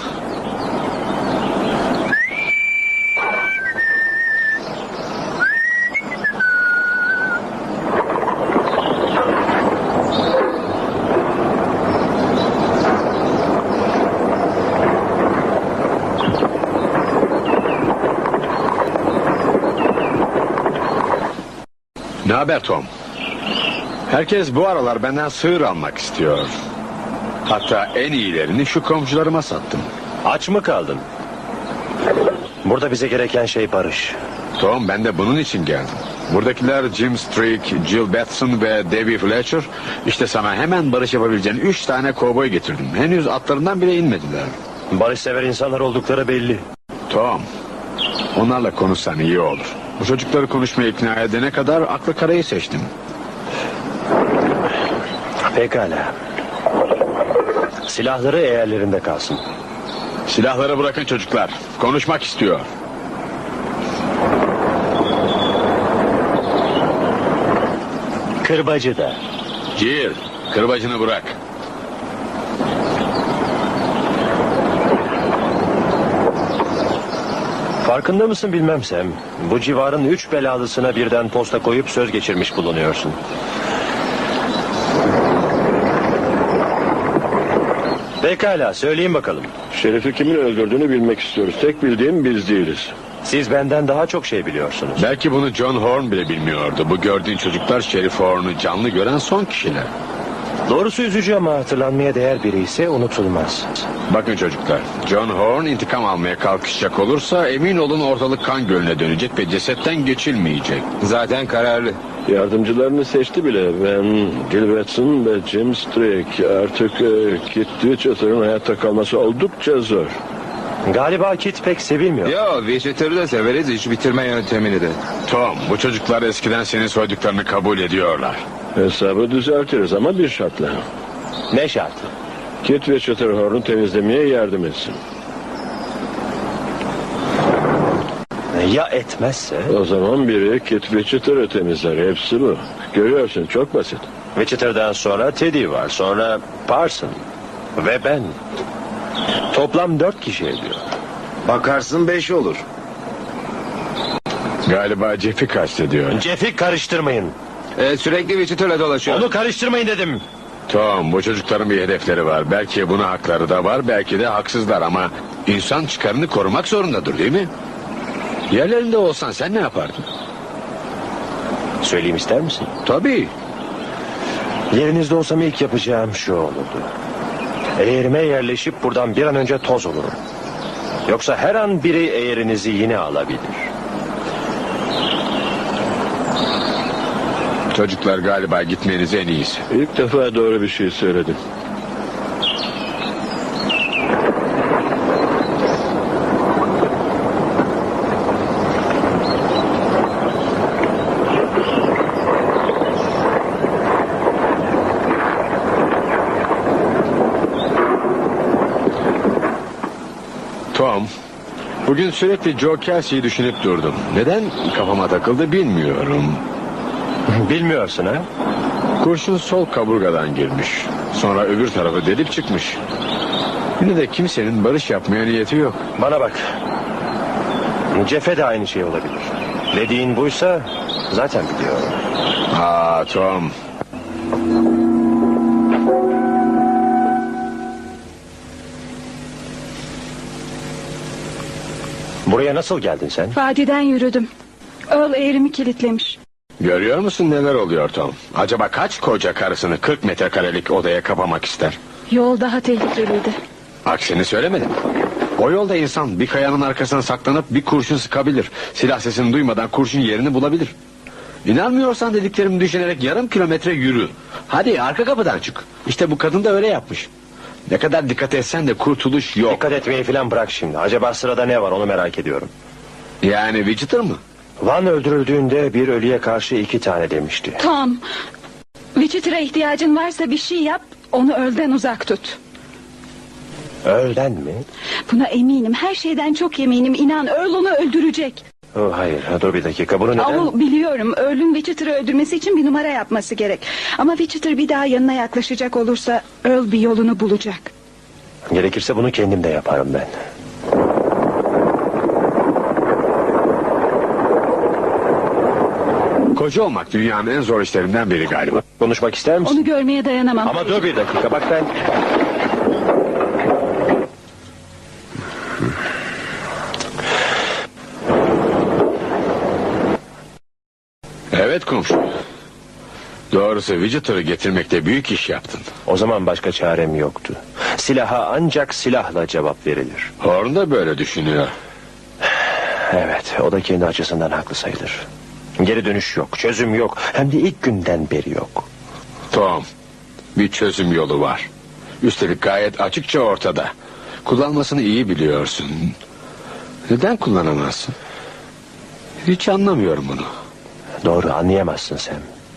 Ne haber Tom? Herkes bu aralar benden sığır almak istiyor. Hatta en iyilerini şu komşularıma sattım. Aç mı kaldın? Burada bize gereken şey barış. Tom, ben de bunun için geldim. Buradakiler Jim Streak, Jill Batson ve Debbie Fletcher. İşte sana hemen barış yapabileceğin üç tane kovboy getirdim. Henüz atlarından bile inmediler. Barışsever insanlar oldukları belli. Tom, onlarla konuşsan iyi olur. Bu çocukları konuşmaya ikna edene kadar aklı karayı seçtim. Pekala. Silahları eğerlerinde kalsın. Silahları bırakın çocuklar. Konuşmak istiyor. Kırbacı da. Jill, kırbacını bırak. Farkında mısın bilmemsem, bu civarın üç belalısına birden posta koyup söz geçirmiş bulunuyorsun. Pekala, söyleyin bakalım. Şerif'i kimin öldürdüğünü bilmek istiyoruz. Tek bildiğim biz değiliz. Siz benden daha çok şey biliyorsunuz. Belki bunu John Horn bile bilmiyordu. Bu gördüğün çocuklar Şerif Horn'u canlı gören son kişiler. Doğrusu üzücü ama hatırlanmaya değer biri ise unutulmaz. Bakın çocuklar, John Horn intikam almaya kalkışacak olursa emin olun ortalık kan gölüne dönecek ve cesetten geçilmeyecek. Zaten kararlı. Yardımcılarını seçti bile. Ben, Jill Batson ve Jim Streak. Artık e, Kit Wichiter'ın hayatta kalması oldukça zor. Galiba Kit pek sevilmiyor. Yo, Visitor'ı da severiz, iş bitirme yöntemini de. Tom, bu çocuklar eskiden senin soyduklarını kabul ediyorlar. Hesabı düzeltiriz ama bir şartla. Ne şart? Kit ve Chitterhorn'u temizlemeye yardım etsin. Ya etmezse? O zaman biri Kit ve Chitter'ı temizler. Hepsi bu. Görüyorsun, çok basit. Wichiter'dan sonra Teddy var. Sonra Parson. Ve ben. Toplam dört kişi ediyor. Bakarsın beş olur. Galiba Jeff'i kastediyor. Jeff'i karıştırmayın. Ee, sürekli Visitor'la dolaşıyor. Onu karıştırmayın dedim. Tom, bu çocukların bir hedefleri var. Belki buna hakları da var, belki de haksızlar ama insan çıkarını korumak zorundadır, değil mi? Yerlerinde olsan sen ne yapardın? Söyleyeyim ister misin? Tabii. Yerinizde olsam ilk yapacağım şu olurdu. Eğerime yerleşip buradan bir an önce toz olurum. Yoksa her an biri eğerinizi yine alabilir. Çocuklar, galiba gitmeniz en iyisi. İlk defa doğru bir şey söyledin. Tom, bugün sürekli Joe Kelsey'yi düşünüp durdum. Neden kafama takıldı bilmiyorum. Bilmiyorsun ha? Kurşun sol kaburgadan girmiş. Sonra öbür tarafı delip çıkmış. Yine de kimsenin barış yapmaya niyeti yok. Bana bak. Jeff'e de aynı şey olabilir. Dediğin buysa zaten biliyorum. Aa Tom. Buraya nasıl geldin sen? Vadiden yürüdüm. Earl eğrimi kilitlemiş. Görüyor musun neler oluyor Tom? Acaba kaç koca karısını kırk metrekarelik odaya kapamak ister? Yol daha tehlikeliydi. Aksini söylemedim. O yolda insan bir kayanın arkasına saklanıp bir kurşun sıkabilir. Silah sesini duymadan kurşun yerini bulabilir. İnanmıyorsan dediklerimi düşünerek yarım kilometre yürü. Hadi arka kapıdan çık. İşte bu kadın da öyle yapmış. Ne kadar dikkat etsen de kurtuluş yok. Dikkat etmeyi falan bırak şimdi. Acaba sırada ne var onu merak ediyorum. Yani Wichiter mı? Van öldürüldüğünde bir ölüye karşı iki tane demişti. Tom, Wichiter'a ihtiyacın varsa bir şey yap, onu Earl'den uzak tut. Earl'den mi? Buna eminim, her şeyden çok eminim. İnan, Earl onu öldürecek. Oh, hayır, dur bir dakika. Bunu neden? Aa, biliyorum, Earl'ün Wichiter'ı öldürmesi için bir numara yapması gerek. Ama Wichiter bir daha yanına yaklaşacak olursa Earl bir yolunu bulacak. Gerekirse bunu kendim de yaparım ben. Koca olmak dünyanın en zor işlerinden biri galiba. Konuşmak ister misin? Onu görmeye dayanamam. Ama dur bir dakika, bak ben... Evet komşu. Doğrusu Wichiter'ı getirmekte büyük iş yaptın. O zaman başka çarem yoktu. Silaha ancak silahla cevap verilir. Horn da böyle düşünüyor. Evet, o da kendi açısından haklı sayılır. Geri dönüş yok, çözüm yok. Hem de ilk günden beri yok. Tom, bir çözüm yolu var. Üstelik gayet açıkça ortada. Kullanmasını iyi biliyorsun. Neden kullanamazsın? Hiç anlamıyorum bunu. Doğru, anlayamazsın sen.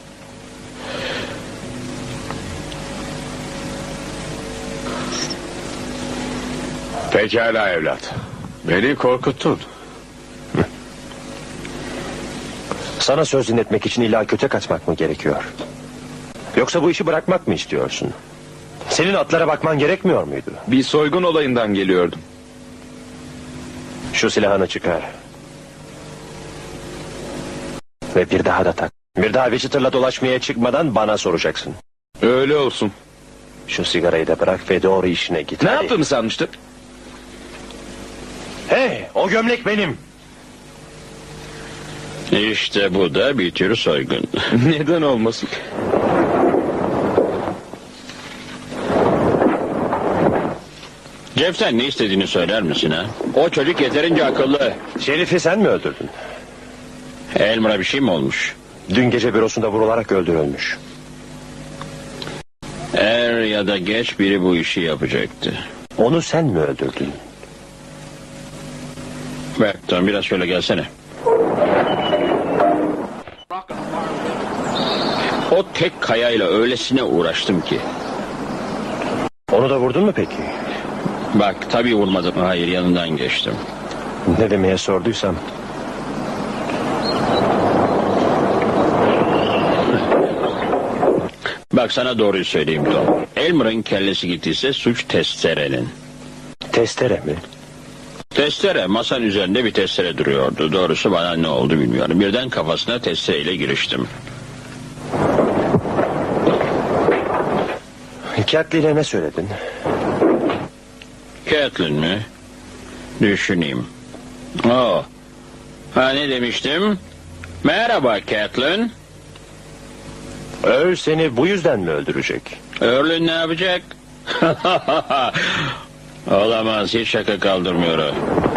Pekala evlat. Beni korkuttun. Sana söz dinletmek için illa köte kaçmak mı gerekiyor? Yoksa bu işi bırakmak mı istiyorsun? Senin atlara bakman gerekmiyor muydu? Bir soygun olayından geliyordum. Şu silahını çıkar. Ve bir daha da tak. Bir daha Wichiter'la dolaşmaya çıkmadan bana soracaksın. Öyle olsun. Şu sigarayı da bırak ve doğru işine git. Ne hadi. yaptığımı sanmıştın? Hey, o gömlek benim. İşte bu da bir tür soygun. Neden olmasın? Jeff, sen ne istediğini söyler misin ha? O çocuk yeterince akıllı. Şerif'i sen mi öldürdün? Elmer'a bir şey mi olmuş? Dün gece bürosunda vurularak öldürülmüş. Er ya da geç biri bu işi yapacaktı. Onu sen mi öldürdün? Berkton biraz şöyle gelsene. O tek kayayla öylesine uğraştım ki. Onu da vurdun mu peki? Bak tabii vurmadım. Hayır, yanından geçtim. Ne demeye sorduysam. Bak sana doğruyu söyleyeyim Tom. Elmer'ın kellesi gittiyse suç testerenin. Testere mi? Testere, masanın üzerinde bir testere duruyordu. Doğrusu bana ne oldu bilmiyorum. Birden kafasına testereyle giriştim. Catley'le ne söyledin? Catelyn mi? Düşüneyim. Oh. Ha, ne demiştim? Merhaba Catelyn. Earl seni bu yüzden mi öldürecek? Earl'ün ne yapacak? Olamaz, hiç şaka kaldırmıyor o.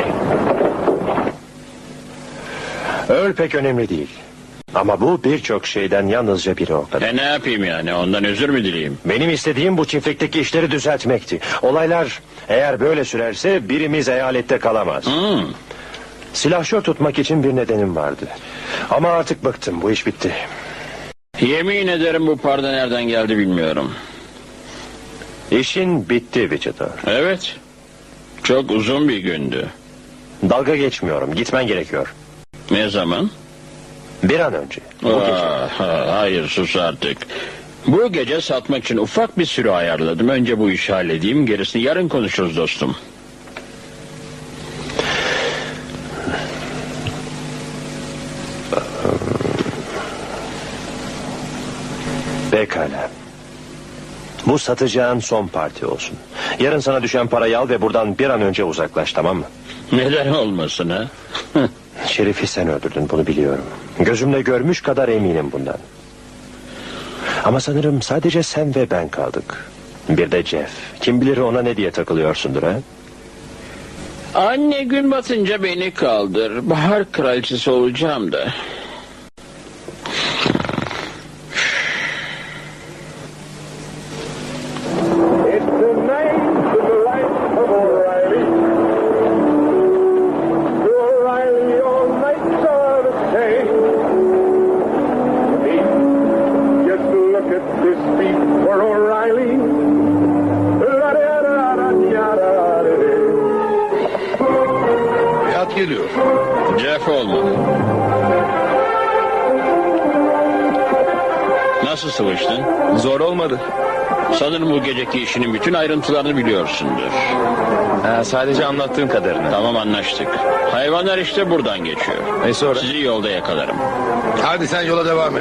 Earl pek önemli değil. Ama bu birçok şeyden yalnızca biri o kadar. E ne yapayım yani, ondan özür mü dileyeyim? Benim istediğim bu çiftlikteki işleri düzeltmekti. Olaylar eğer böyle sürerse birimiz eyalette kalamaz. Hmm. Silahşör tutmak için bir nedenim vardı. Ama artık bıktım, bu iş bitti. Yemin ederim bu parda nereden geldi bilmiyorum. İşin bitti Wichita. Evet. Çok uzun bir gündü. Dalga geçmiyorum, gitmen gerekiyor. Ne zaman? Bir an önce. Bu Aa, gece. ha, hayır sus artık. Bu gece satmak için ufak bir sürü ayarladım. Önce bu işi halledeyim, gerisini yarın konuşuruz dostum. Pekala. Bu satacağın son parti olsun. Yarın sana düşen parayı al ve buradan bir an önce uzaklaş, tamam mı? Neden olmasın ha? Şerif'i sen öldürdün, bunu biliyorum. Gözümle görmüş kadar eminim bundan. Ama sanırım sadece sen ve ben kaldık. Bir de Jeff. Kim bilir ona ne diye takılıyorsundur ha? Anne, gün batınca beni kaldır. Bahar kraliçesi olacağım da. Hayat geliyor. Jeff olmalı. Nasıl sıvıştın? Zor olmadı. Sanırım bu geceki işinin bütün ayrıntılarını biliyorsundur. Ha, sadece anlattığım kadarını. Tamam, anlaştık. Hayvanlar işte buradan geçiyor. E sonra? Sizi yolda yakalarım. Hadi sen yola devam et.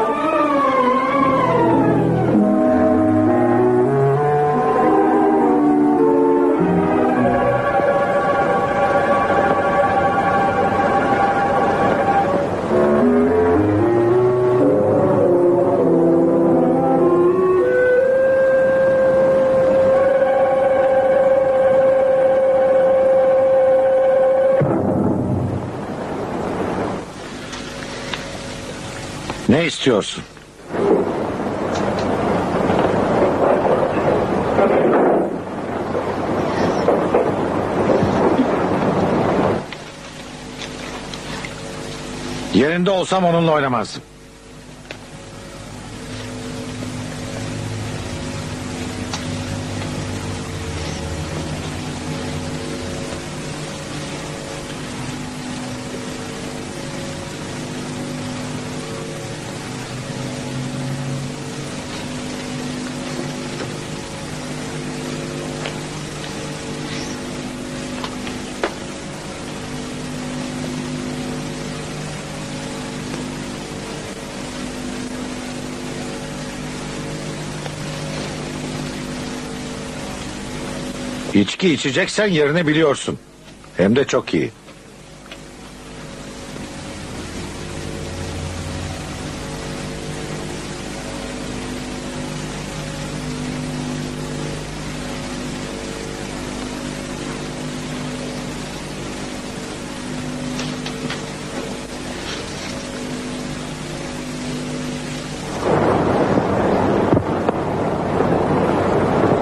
Ne istiyorsun? Yerinde olsam onunla oynamazdım. İçki içeceksen yerini biliyorsun. Hem de çok iyi.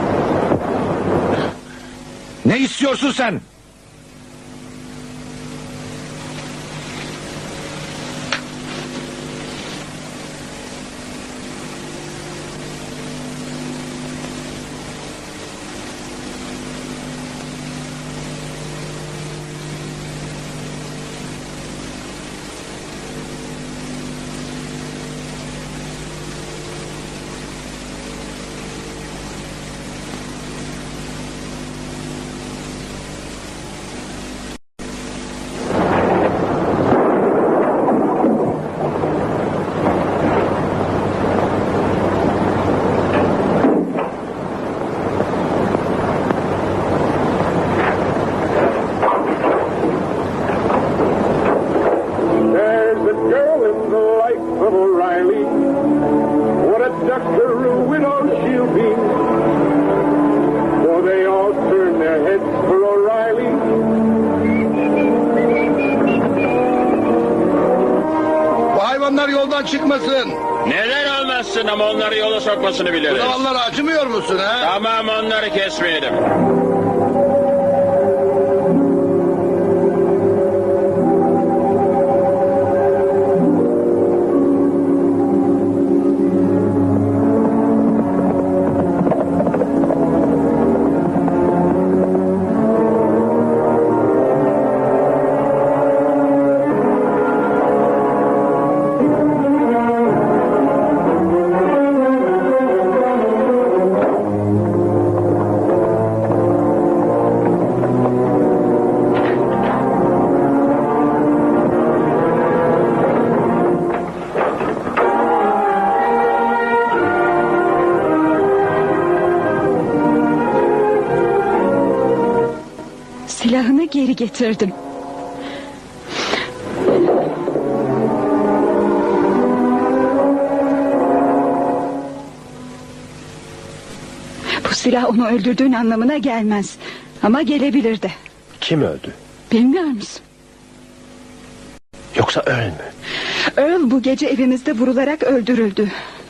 Ne istiyorsun sen? hayvanlar yoldan çıkmasın. Neden olmazsın ama onları yola sokmasını Bu biliriz. zavallara acımıyor musun ha? Tamam, onları kesmeyelim. Silahını geri getirdim. Bu silah onu öldürdüğün anlamına gelmez. Ama gelebilir de. Kim öldü? Bilmiyor musun? Yoksa Earl mü? Earl bu gece evimizde vurularak öldürüldü.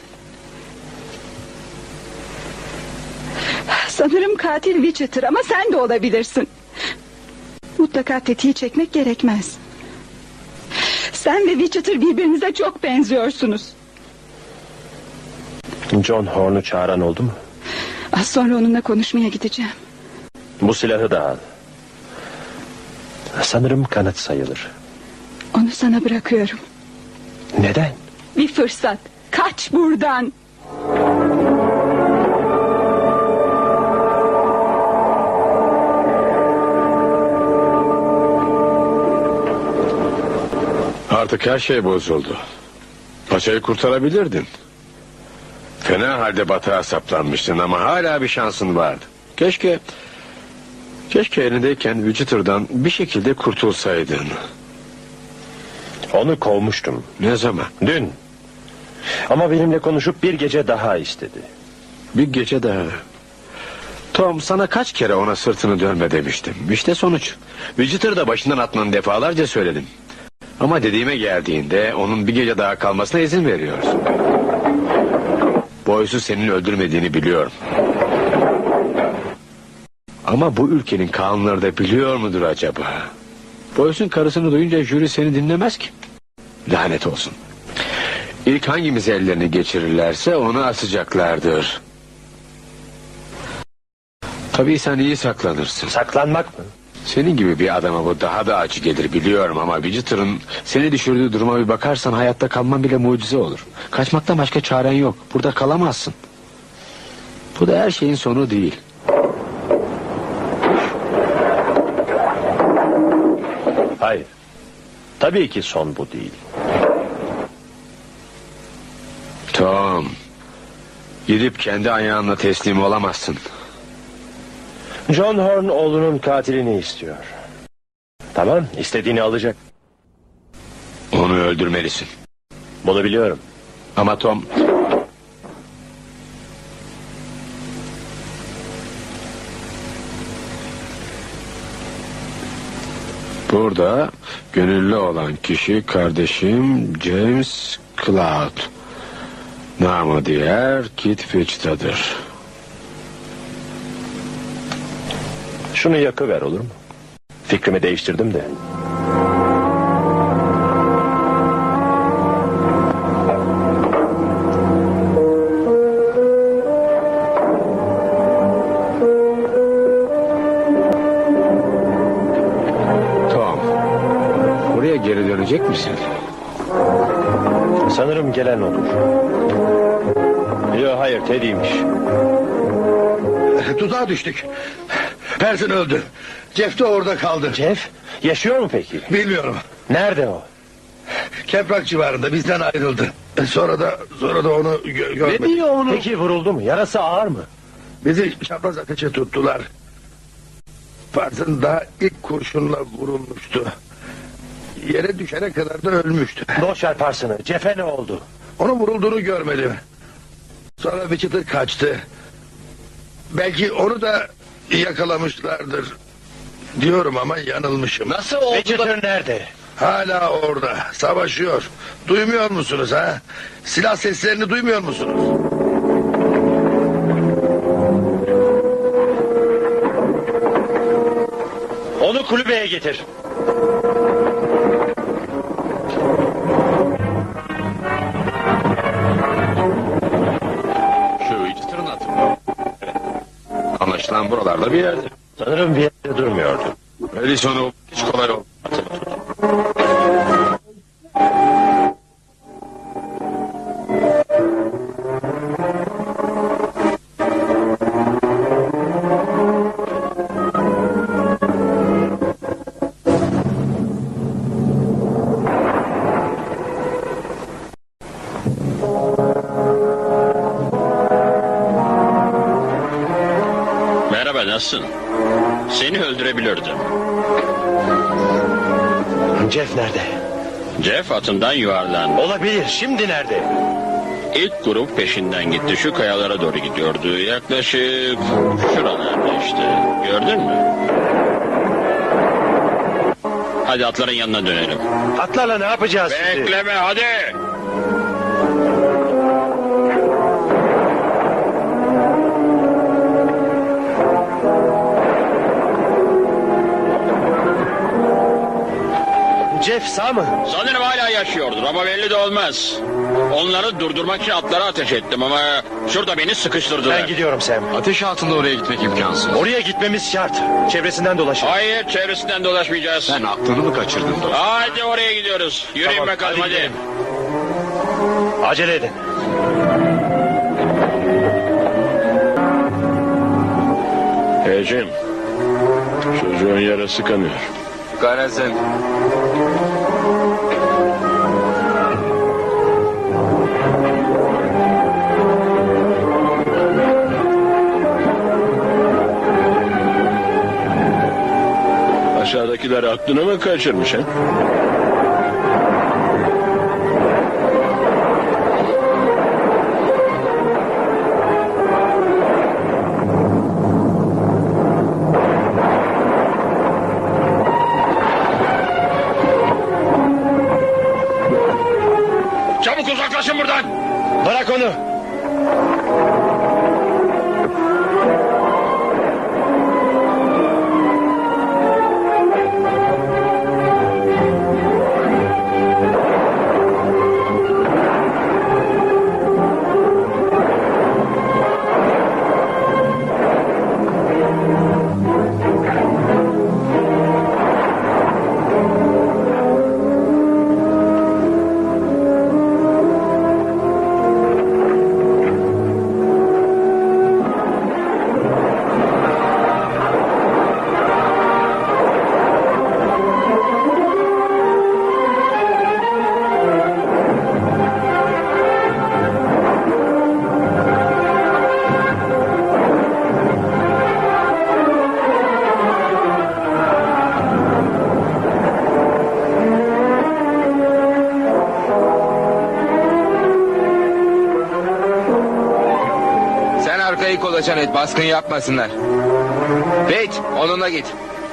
Sanırım katil Wichiter ama sen de olabilirsin. Mutlaka tetiği çekmek gerekmez. Sen ve Wichiter birbirinize çok benziyorsunuz. John Horn'u çağıran oldu mu? Az sonra onunla konuşmaya gideceğim. Bu silahı da al. Sanırım kanıt sayılır. Onu sana bırakıyorum. Neden? Bir fırsat. Kaç buradan. Artık her şey bozuldu. Paçayı kurtarabilirdin. Fena halde batağa saplanmıştın ama hala bir şansın vardı. Keşke... Keşke elindeyken Wichiter'dan bir şekilde kurtulsaydın. Onu kovmuştum. Ne zaman? Dün. Ama benimle konuşup bir gece daha istedi. Bir gece daha. Tom, sana kaç kere ona sırtını dönme demiştim. İşte sonuç. Wichiter'ı da başından atmanı defalarca söyledim. Ama dediğime geldiğinde onun bir gece daha kalmasına izin veriyorsun. Boysu senin öldürmediğini biliyorum. Ama bu ülkenin kanunları da biliyor mudur acaba? Boysun karısını duyunca jüri seni dinlemez ki. Lanet olsun. İlk hangimiz ellerini geçirirlerse onu asacaklardır. Tabii sen iyi saklanırsın. Saklanmak mı? Senin gibi bir adama bu daha da acı gelir biliyorum ama Wichiter'ın seni düşürdüğü duruma bir bakarsan hayatta kalman bile mucize olur. Kaçmaktan başka çaren yok. Burada kalamazsın. Bu da her şeyin sonu değil. Hayır. Tabii ki son bu değil. Tom, gidip kendi ayağınla teslim olamazsın. John Horn oğlunun katilini istiyor. Tamam, istediğini alacak. Onu öldürmelisin. Bunu biliyorum. Ama Tom... Burada gönüllü olan kişi kardeşim James Cloud. Namı diğer Kit Wichiter'dır. Şunu yakıver olur mu? Fikrimi değiştirdim de. Tom, buraya geri dönecek misin? Sanırım gelen olur. Yok hayır, Teddy'ymiş. Tuzağa düştük. Persin öldü. Jeff de orada kaldı. Jeff? Yaşıyor mu peki? Bilmiyorum. Nerede o? Keprak civarında bizden ayrıldı. Sonra da sonra da onu gö görmedim. Ne diyor onu? Peki vuruldu mu? Yarası ağır mı? Bizi çapraz ateşe tuttular. Persin daha ilk kurşunla vurulmuştu. Yere düşene kadar da ölmüştü. Boş ver Parson'ı. Jeff'e ne oldu? Onun vurulduğunu görmedim. Sonra Wichiter kaçtı. Belki onu da yakalamışlardır diyorum ama yanılmışım. Nasıl oldu Wichiter da... nerede? Hala orada. Savaşıyor. Duymuyor musunuz ha? Silah seslerini duymuyor musunuz? Onu kulübeye getir. Şu Witcher'ın atı mı? Anlaşılan buralarda bir yerde. Sanırım bir yerde durmuyordu. Edison'u hiç kolay olmadı. Merhaba, nasılsın? Seni öldürebilirdim. Jeff nerede? Jeff atından yuvarlandı. Olabilir. Şimdi nerede? İlk grup peşinden gitti. Şu kayalara doğru gidiyordu. Yaklaşık şuralarda işte. Gördün mü? Hadi atların yanına dönelim. Atlarla ne yapacağız şimdi? Bekleme hadi. Jeff sağ mı? Sanırım hala yaşıyordur ama belli de olmaz. Onları durdurmak için atlara ateş ettim ama şurada beni sıkıştırdılar. Ben gidiyorum Sam. Ateş altında oraya gitmek imkansız. Oraya gitmemiz şart. Çevresinden dolaşın. Hayır, çevresinden dolaşmayacağız. Sen aklını mı kaçırdın dostum? Hadi oraya gidiyoruz. Yürüyün Tamam, bakalım hadi. gidelim. Acele edin. Hey Jim. Çocuğun yarası kanıyor. Kanasın. Aşağıdakiler aklını mı kaçırmış ha? Çabuk uzaklaşın buradan. Bırak onu. Sen arkayı kolaçan et, baskın yapmasınlar. Pete, onunla git.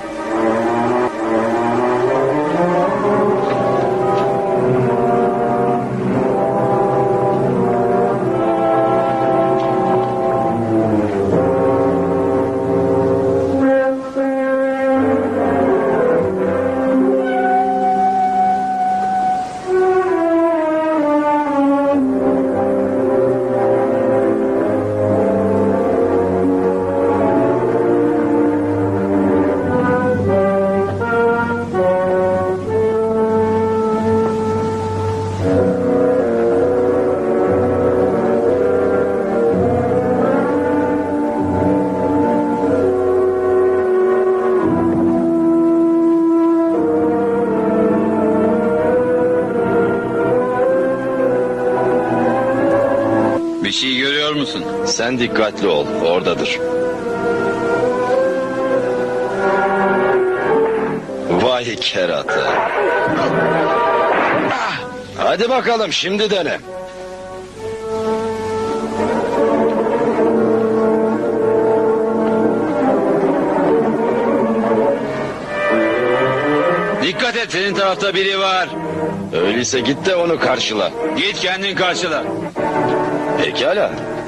Bir şey görüyor musun? Sen dikkatli ol. Oradadır. Vay kerata. Ah, hadi bakalım şimdi dene. Dikkat Dikkat et, senin tarafta biri var. Öyleyse git de onu karşıla. Git kendin karşıla. Pekala.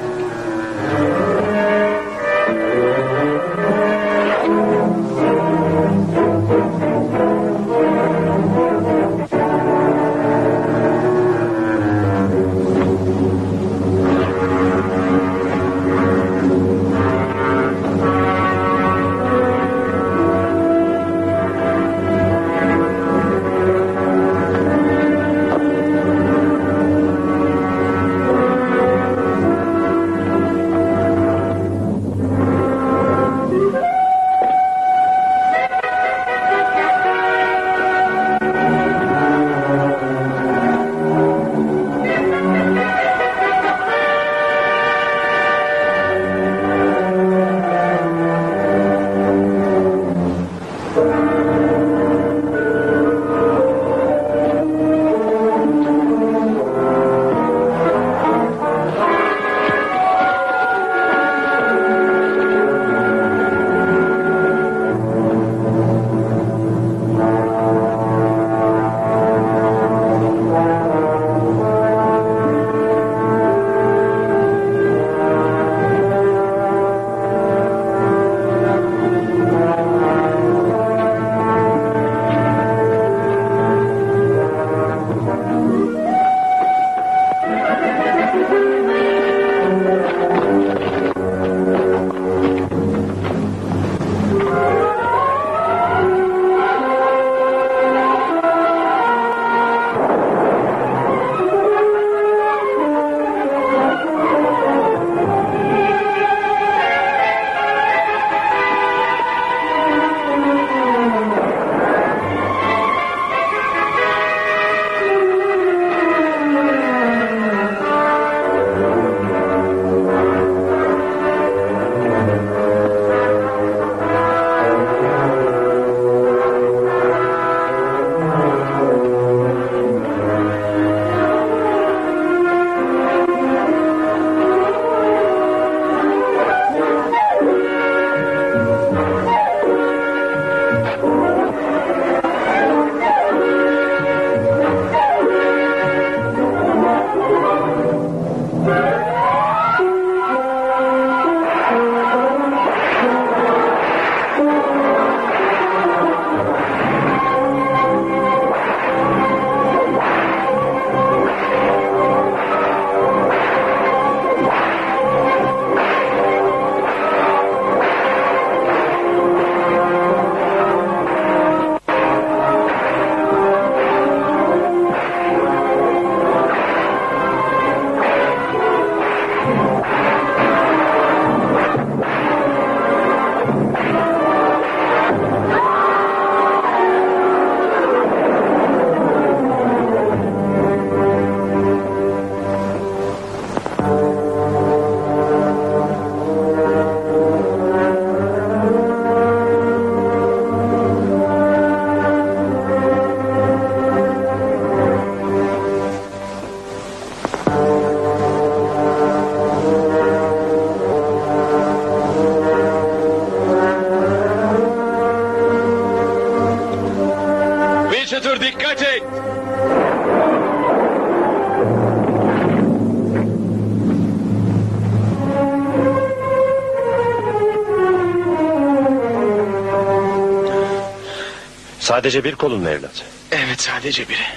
Witcher dikkat et. Sadece bir kolun mu evlat? Evet, sadece biri.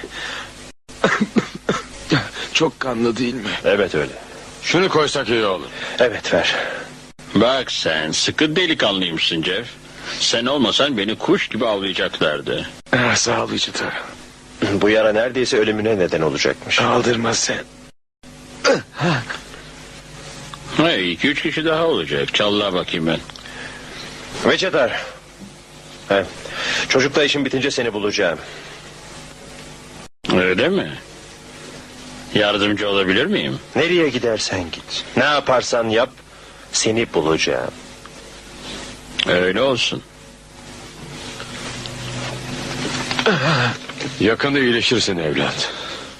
Çok kanlı değil mi? Evet öyle. Şunu koysak iyi olur. Evet ver. Bak sen sıkı delikanlıymışsın Jeff. Sen olmasan beni kuş gibi avlayacaklardı. Ah, sağ ol Wichita. Bu yara neredeyse ölümüne neden olacakmış. Aldırma sen. Hey, iki üç kişi daha olacak. Çalla bakayım ben. Veçetar. He. Çocukla işim bitince seni bulacağım. Öyle mi? Yardımcı olabilir miyim? Nereye gidersen git. Ne yaparsan yap, seni bulacağım. Öyle olsun. Yakında iyileşirsin evlat.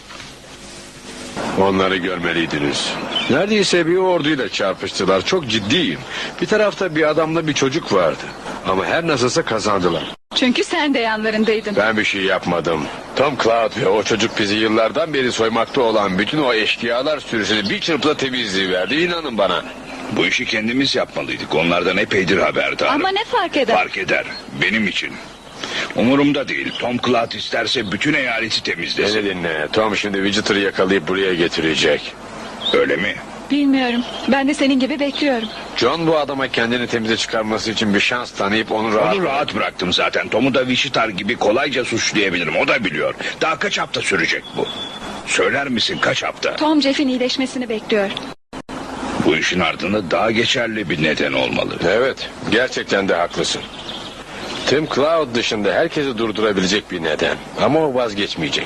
Onları görmeliydiniz. Neredeyse bir orduyla çarpıştılar. Çok ciddiyim. Bir tarafta bir adamla bir çocuk vardı. Ama her nasılsa kazandılar. Çünkü sen de yanlarındaydın. Ben bir şey yapmadım. Tom Cloud ve o çocuk bizi yıllardan beri soymakta olan bütün o eşkıyalar sürüsünü bir çırpıda temizliğiverdi. İnanın bana. Bu işi kendimiz yapmalıydık. Onlardan epeydir haberdarım. Ama ne fark eder? Fark eder. Benim için. Umurumda değil. Tom Cloud isterse bütün eyaleti temizlesin. Beni dinle. Tom şimdi Widget'ı yakalayıp buraya getirecek. Öyle mi? Bilmiyorum. Ben de senin gibi bekliyorum. John bu adama kendini temize çıkarması için bir şans tanıyıp onu rahat... Onu rahat bıraktım zaten. Tom'u da Wichita gibi kolayca suçlayabilirim. O da biliyor. Daha kaç hafta sürecek bu? Söyler misin kaç hafta? Tom Jeff'in iyileşmesini bekliyor. Bu işin ardında daha geçerli bir neden olmalı. Evet, gerçekten de haklısın. Tim Cloud dışında herkesi durdurabilecek bir neden. Ama o vazgeçmeyecek.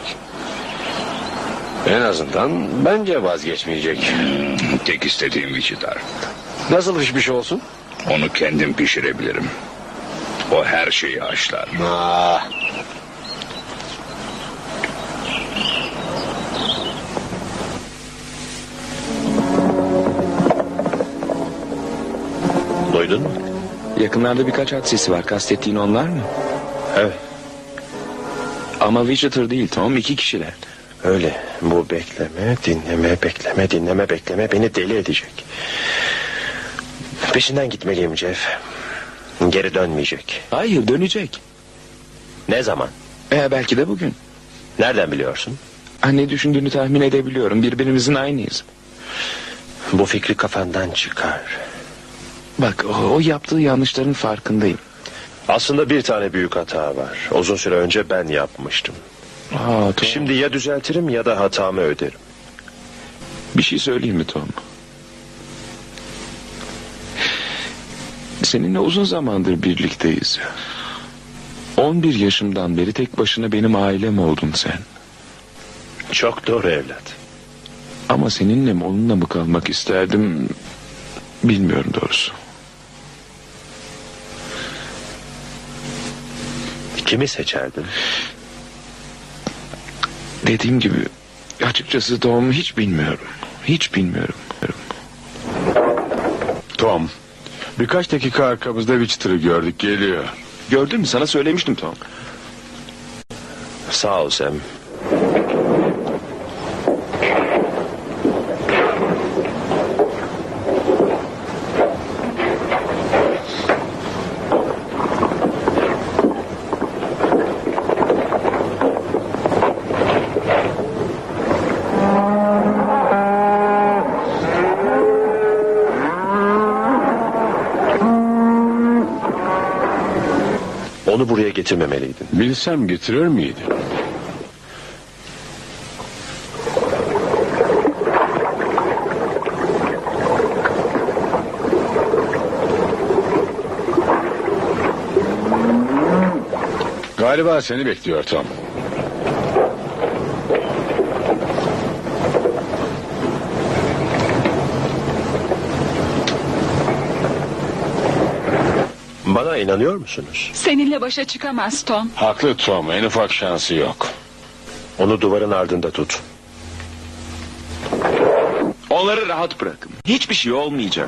En azından bence vazgeçmeyecek. Hmm, tek istediğim Wichita. Nasıl hiçbir şey olsun? Onu kendim pişirebilirim. O her şeyi haşlar. Aa. Duydun mu? Yakınlarda birkaç at sesi var. Kastettiğin onlar mı? Evet. Ama Widgeter değil Tom. iki kişiler. Öyle. Bu bekleme, dinleme, bekleme, dinleme, bekleme beni deli edecek. Peşinden gitmeliyim Jeff. Geri dönmeyecek. Hayır, dönecek. Ne zaman? Ee, belki de bugün. Nereden biliyorsun? Ne düşündüğünü tahmin edebiliyorum. Birbirimizin aynıyız. Bu fikri kafandan çıkar. Bak, o, o yaptığı yanlışların farkındayım. Aslında bir tane büyük hata var. Uzun süre önce ben yapmıştım. Aa, Tom. Şimdi ya düzeltirim ya da hatamı öderim. Bir şey söyleyeyim mi Tom? Seninle uzun zamandır birlikteyiz. on bir yaşımdan beri tek başına benim ailem oldun sen. Çok doğru evlat. Ama seninle mi onunla mı kalmak isterdim bilmiyorum doğrusu. Kimi seçerdin? Dediğim gibi açıkçası Tom hiç bilmiyorum. Hiç bilmiyorum. Tom, birkaç dakika arkamızda Widget'ı gördük, geliyor. Gördün mü? Sana söylemiştim Tom. Sağ ol Sam. Onu buraya getirmemeliydin. Bilsem getirir miydi? Galiba seni bekliyor Tom. Bana inanıyor musunuz? Seninle başa çıkamaz Tom. Haklı Tom, en ufak şansı yok. Onu duvarın ardında tut. Onları rahat bırakın. Hiçbir şey olmayacak.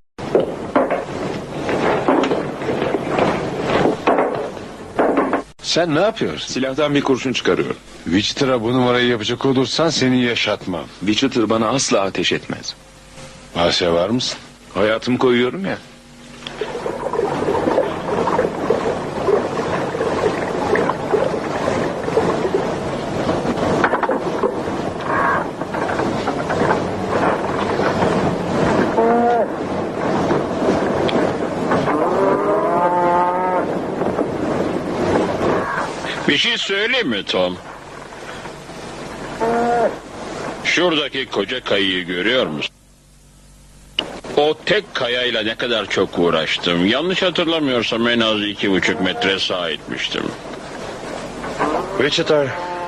Sen ne yapıyorsun? Silahtan bir kurşun çıkarıyorum. Widget'a bu numarayı yapacak olursan seni yaşatmam. Widgeter bana asla ateş etmez. Bahse var mısın? Hayatımı koyuyorum ya. Bir şey söyleyeyim mi Tom? Şuradaki koca kayayı görüyor musun? O tek kayayla ne kadar çok uğraştım. Yanlış hatırlamıyorsam en az iki buçuk metre sağa itmiştim. Wichita.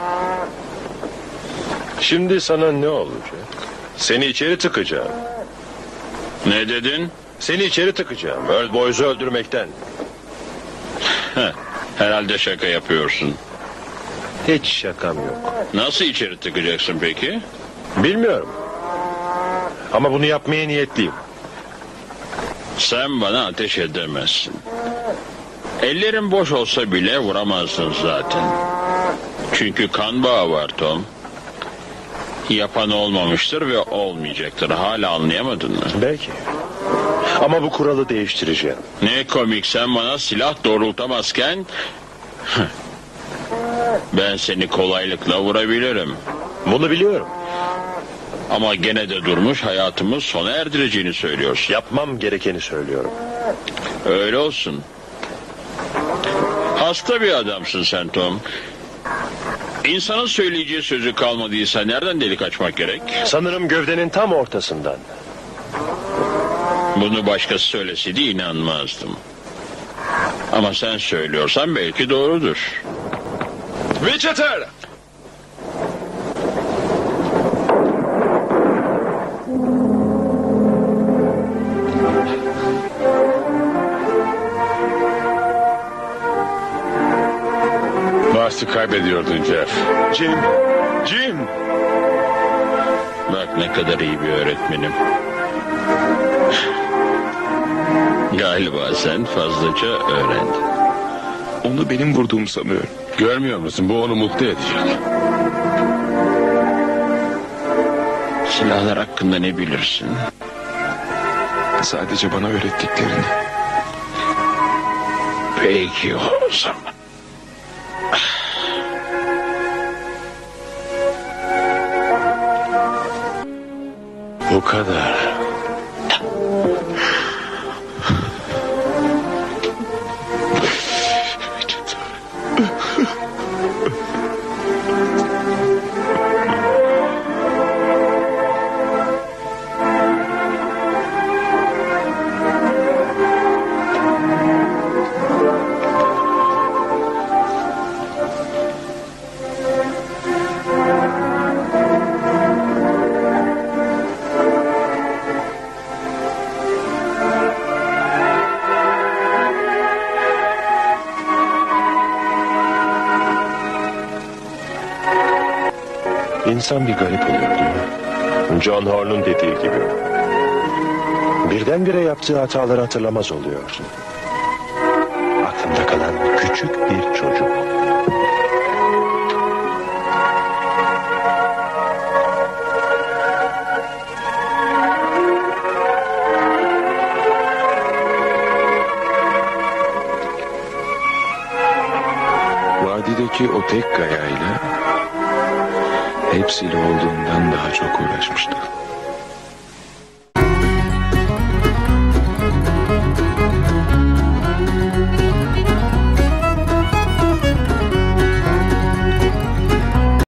Şimdi sana ne olacak? Seni içeri tıkacağım. Ne dedin? Seni içeri tıkacağım. Earl Boys'u öldürmekten. Heh, herhalde şaka yapıyorsun. Hiç şakam yok. Nasıl içeri tıkacaksın peki? Bilmiyorum. Ama bunu yapmaya niyetliyim. Sen bana ateş edemezsin. Ellerin boş olsa bile vuramazsın zaten. Çünkü kan bağı var Tom. Yapan olmamıştır ve olmayacaktır. Hala anlayamadın mı? Belki. Ama bu kuralı değiştireceğim. Ne komik, sen bana silah doğrultamazken ben seni kolaylıkla vurabilirim. Bunu biliyorum. Ama gene de durmuş hayatımı sona erdireceğini söylüyorsun. Yapmam gerekeni söylüyorum. Öyle olsun. Hasta bir adamsın sen Tom. İnsanın söyleyeceği sözü kalmadıysa nereden delik açmak gerek? Sanırım gövdenin tam ortasından. Bunu başkası söyleseydi inanmazdım. Ama sen söylüyorsan belki doğrudur. Witcher! Bahsi kaybediyordun Jeff. Jim, Jim. Bak ne kadar iyi bir öğretmenim. Galiba sen fazlaca öğrendin. Onu benim vurduğumu sanıyor. Görmüyor musun? Bu onu mutlu edecek. Silahlar hakkında ne bilirsin? Sadece bana öğrettiklerini. Peki o zaman. Bu kadar. İnsan bir garip oluyor değil mi? John Horn'un dediği gibi. Birdenbire yaptığı hataları hatırlamaz oluyor. Aklımda kalan küçük bir çocuk. Vadideki o tek kayayla hepsiyle olduğundan daha çok uğraşmıştı.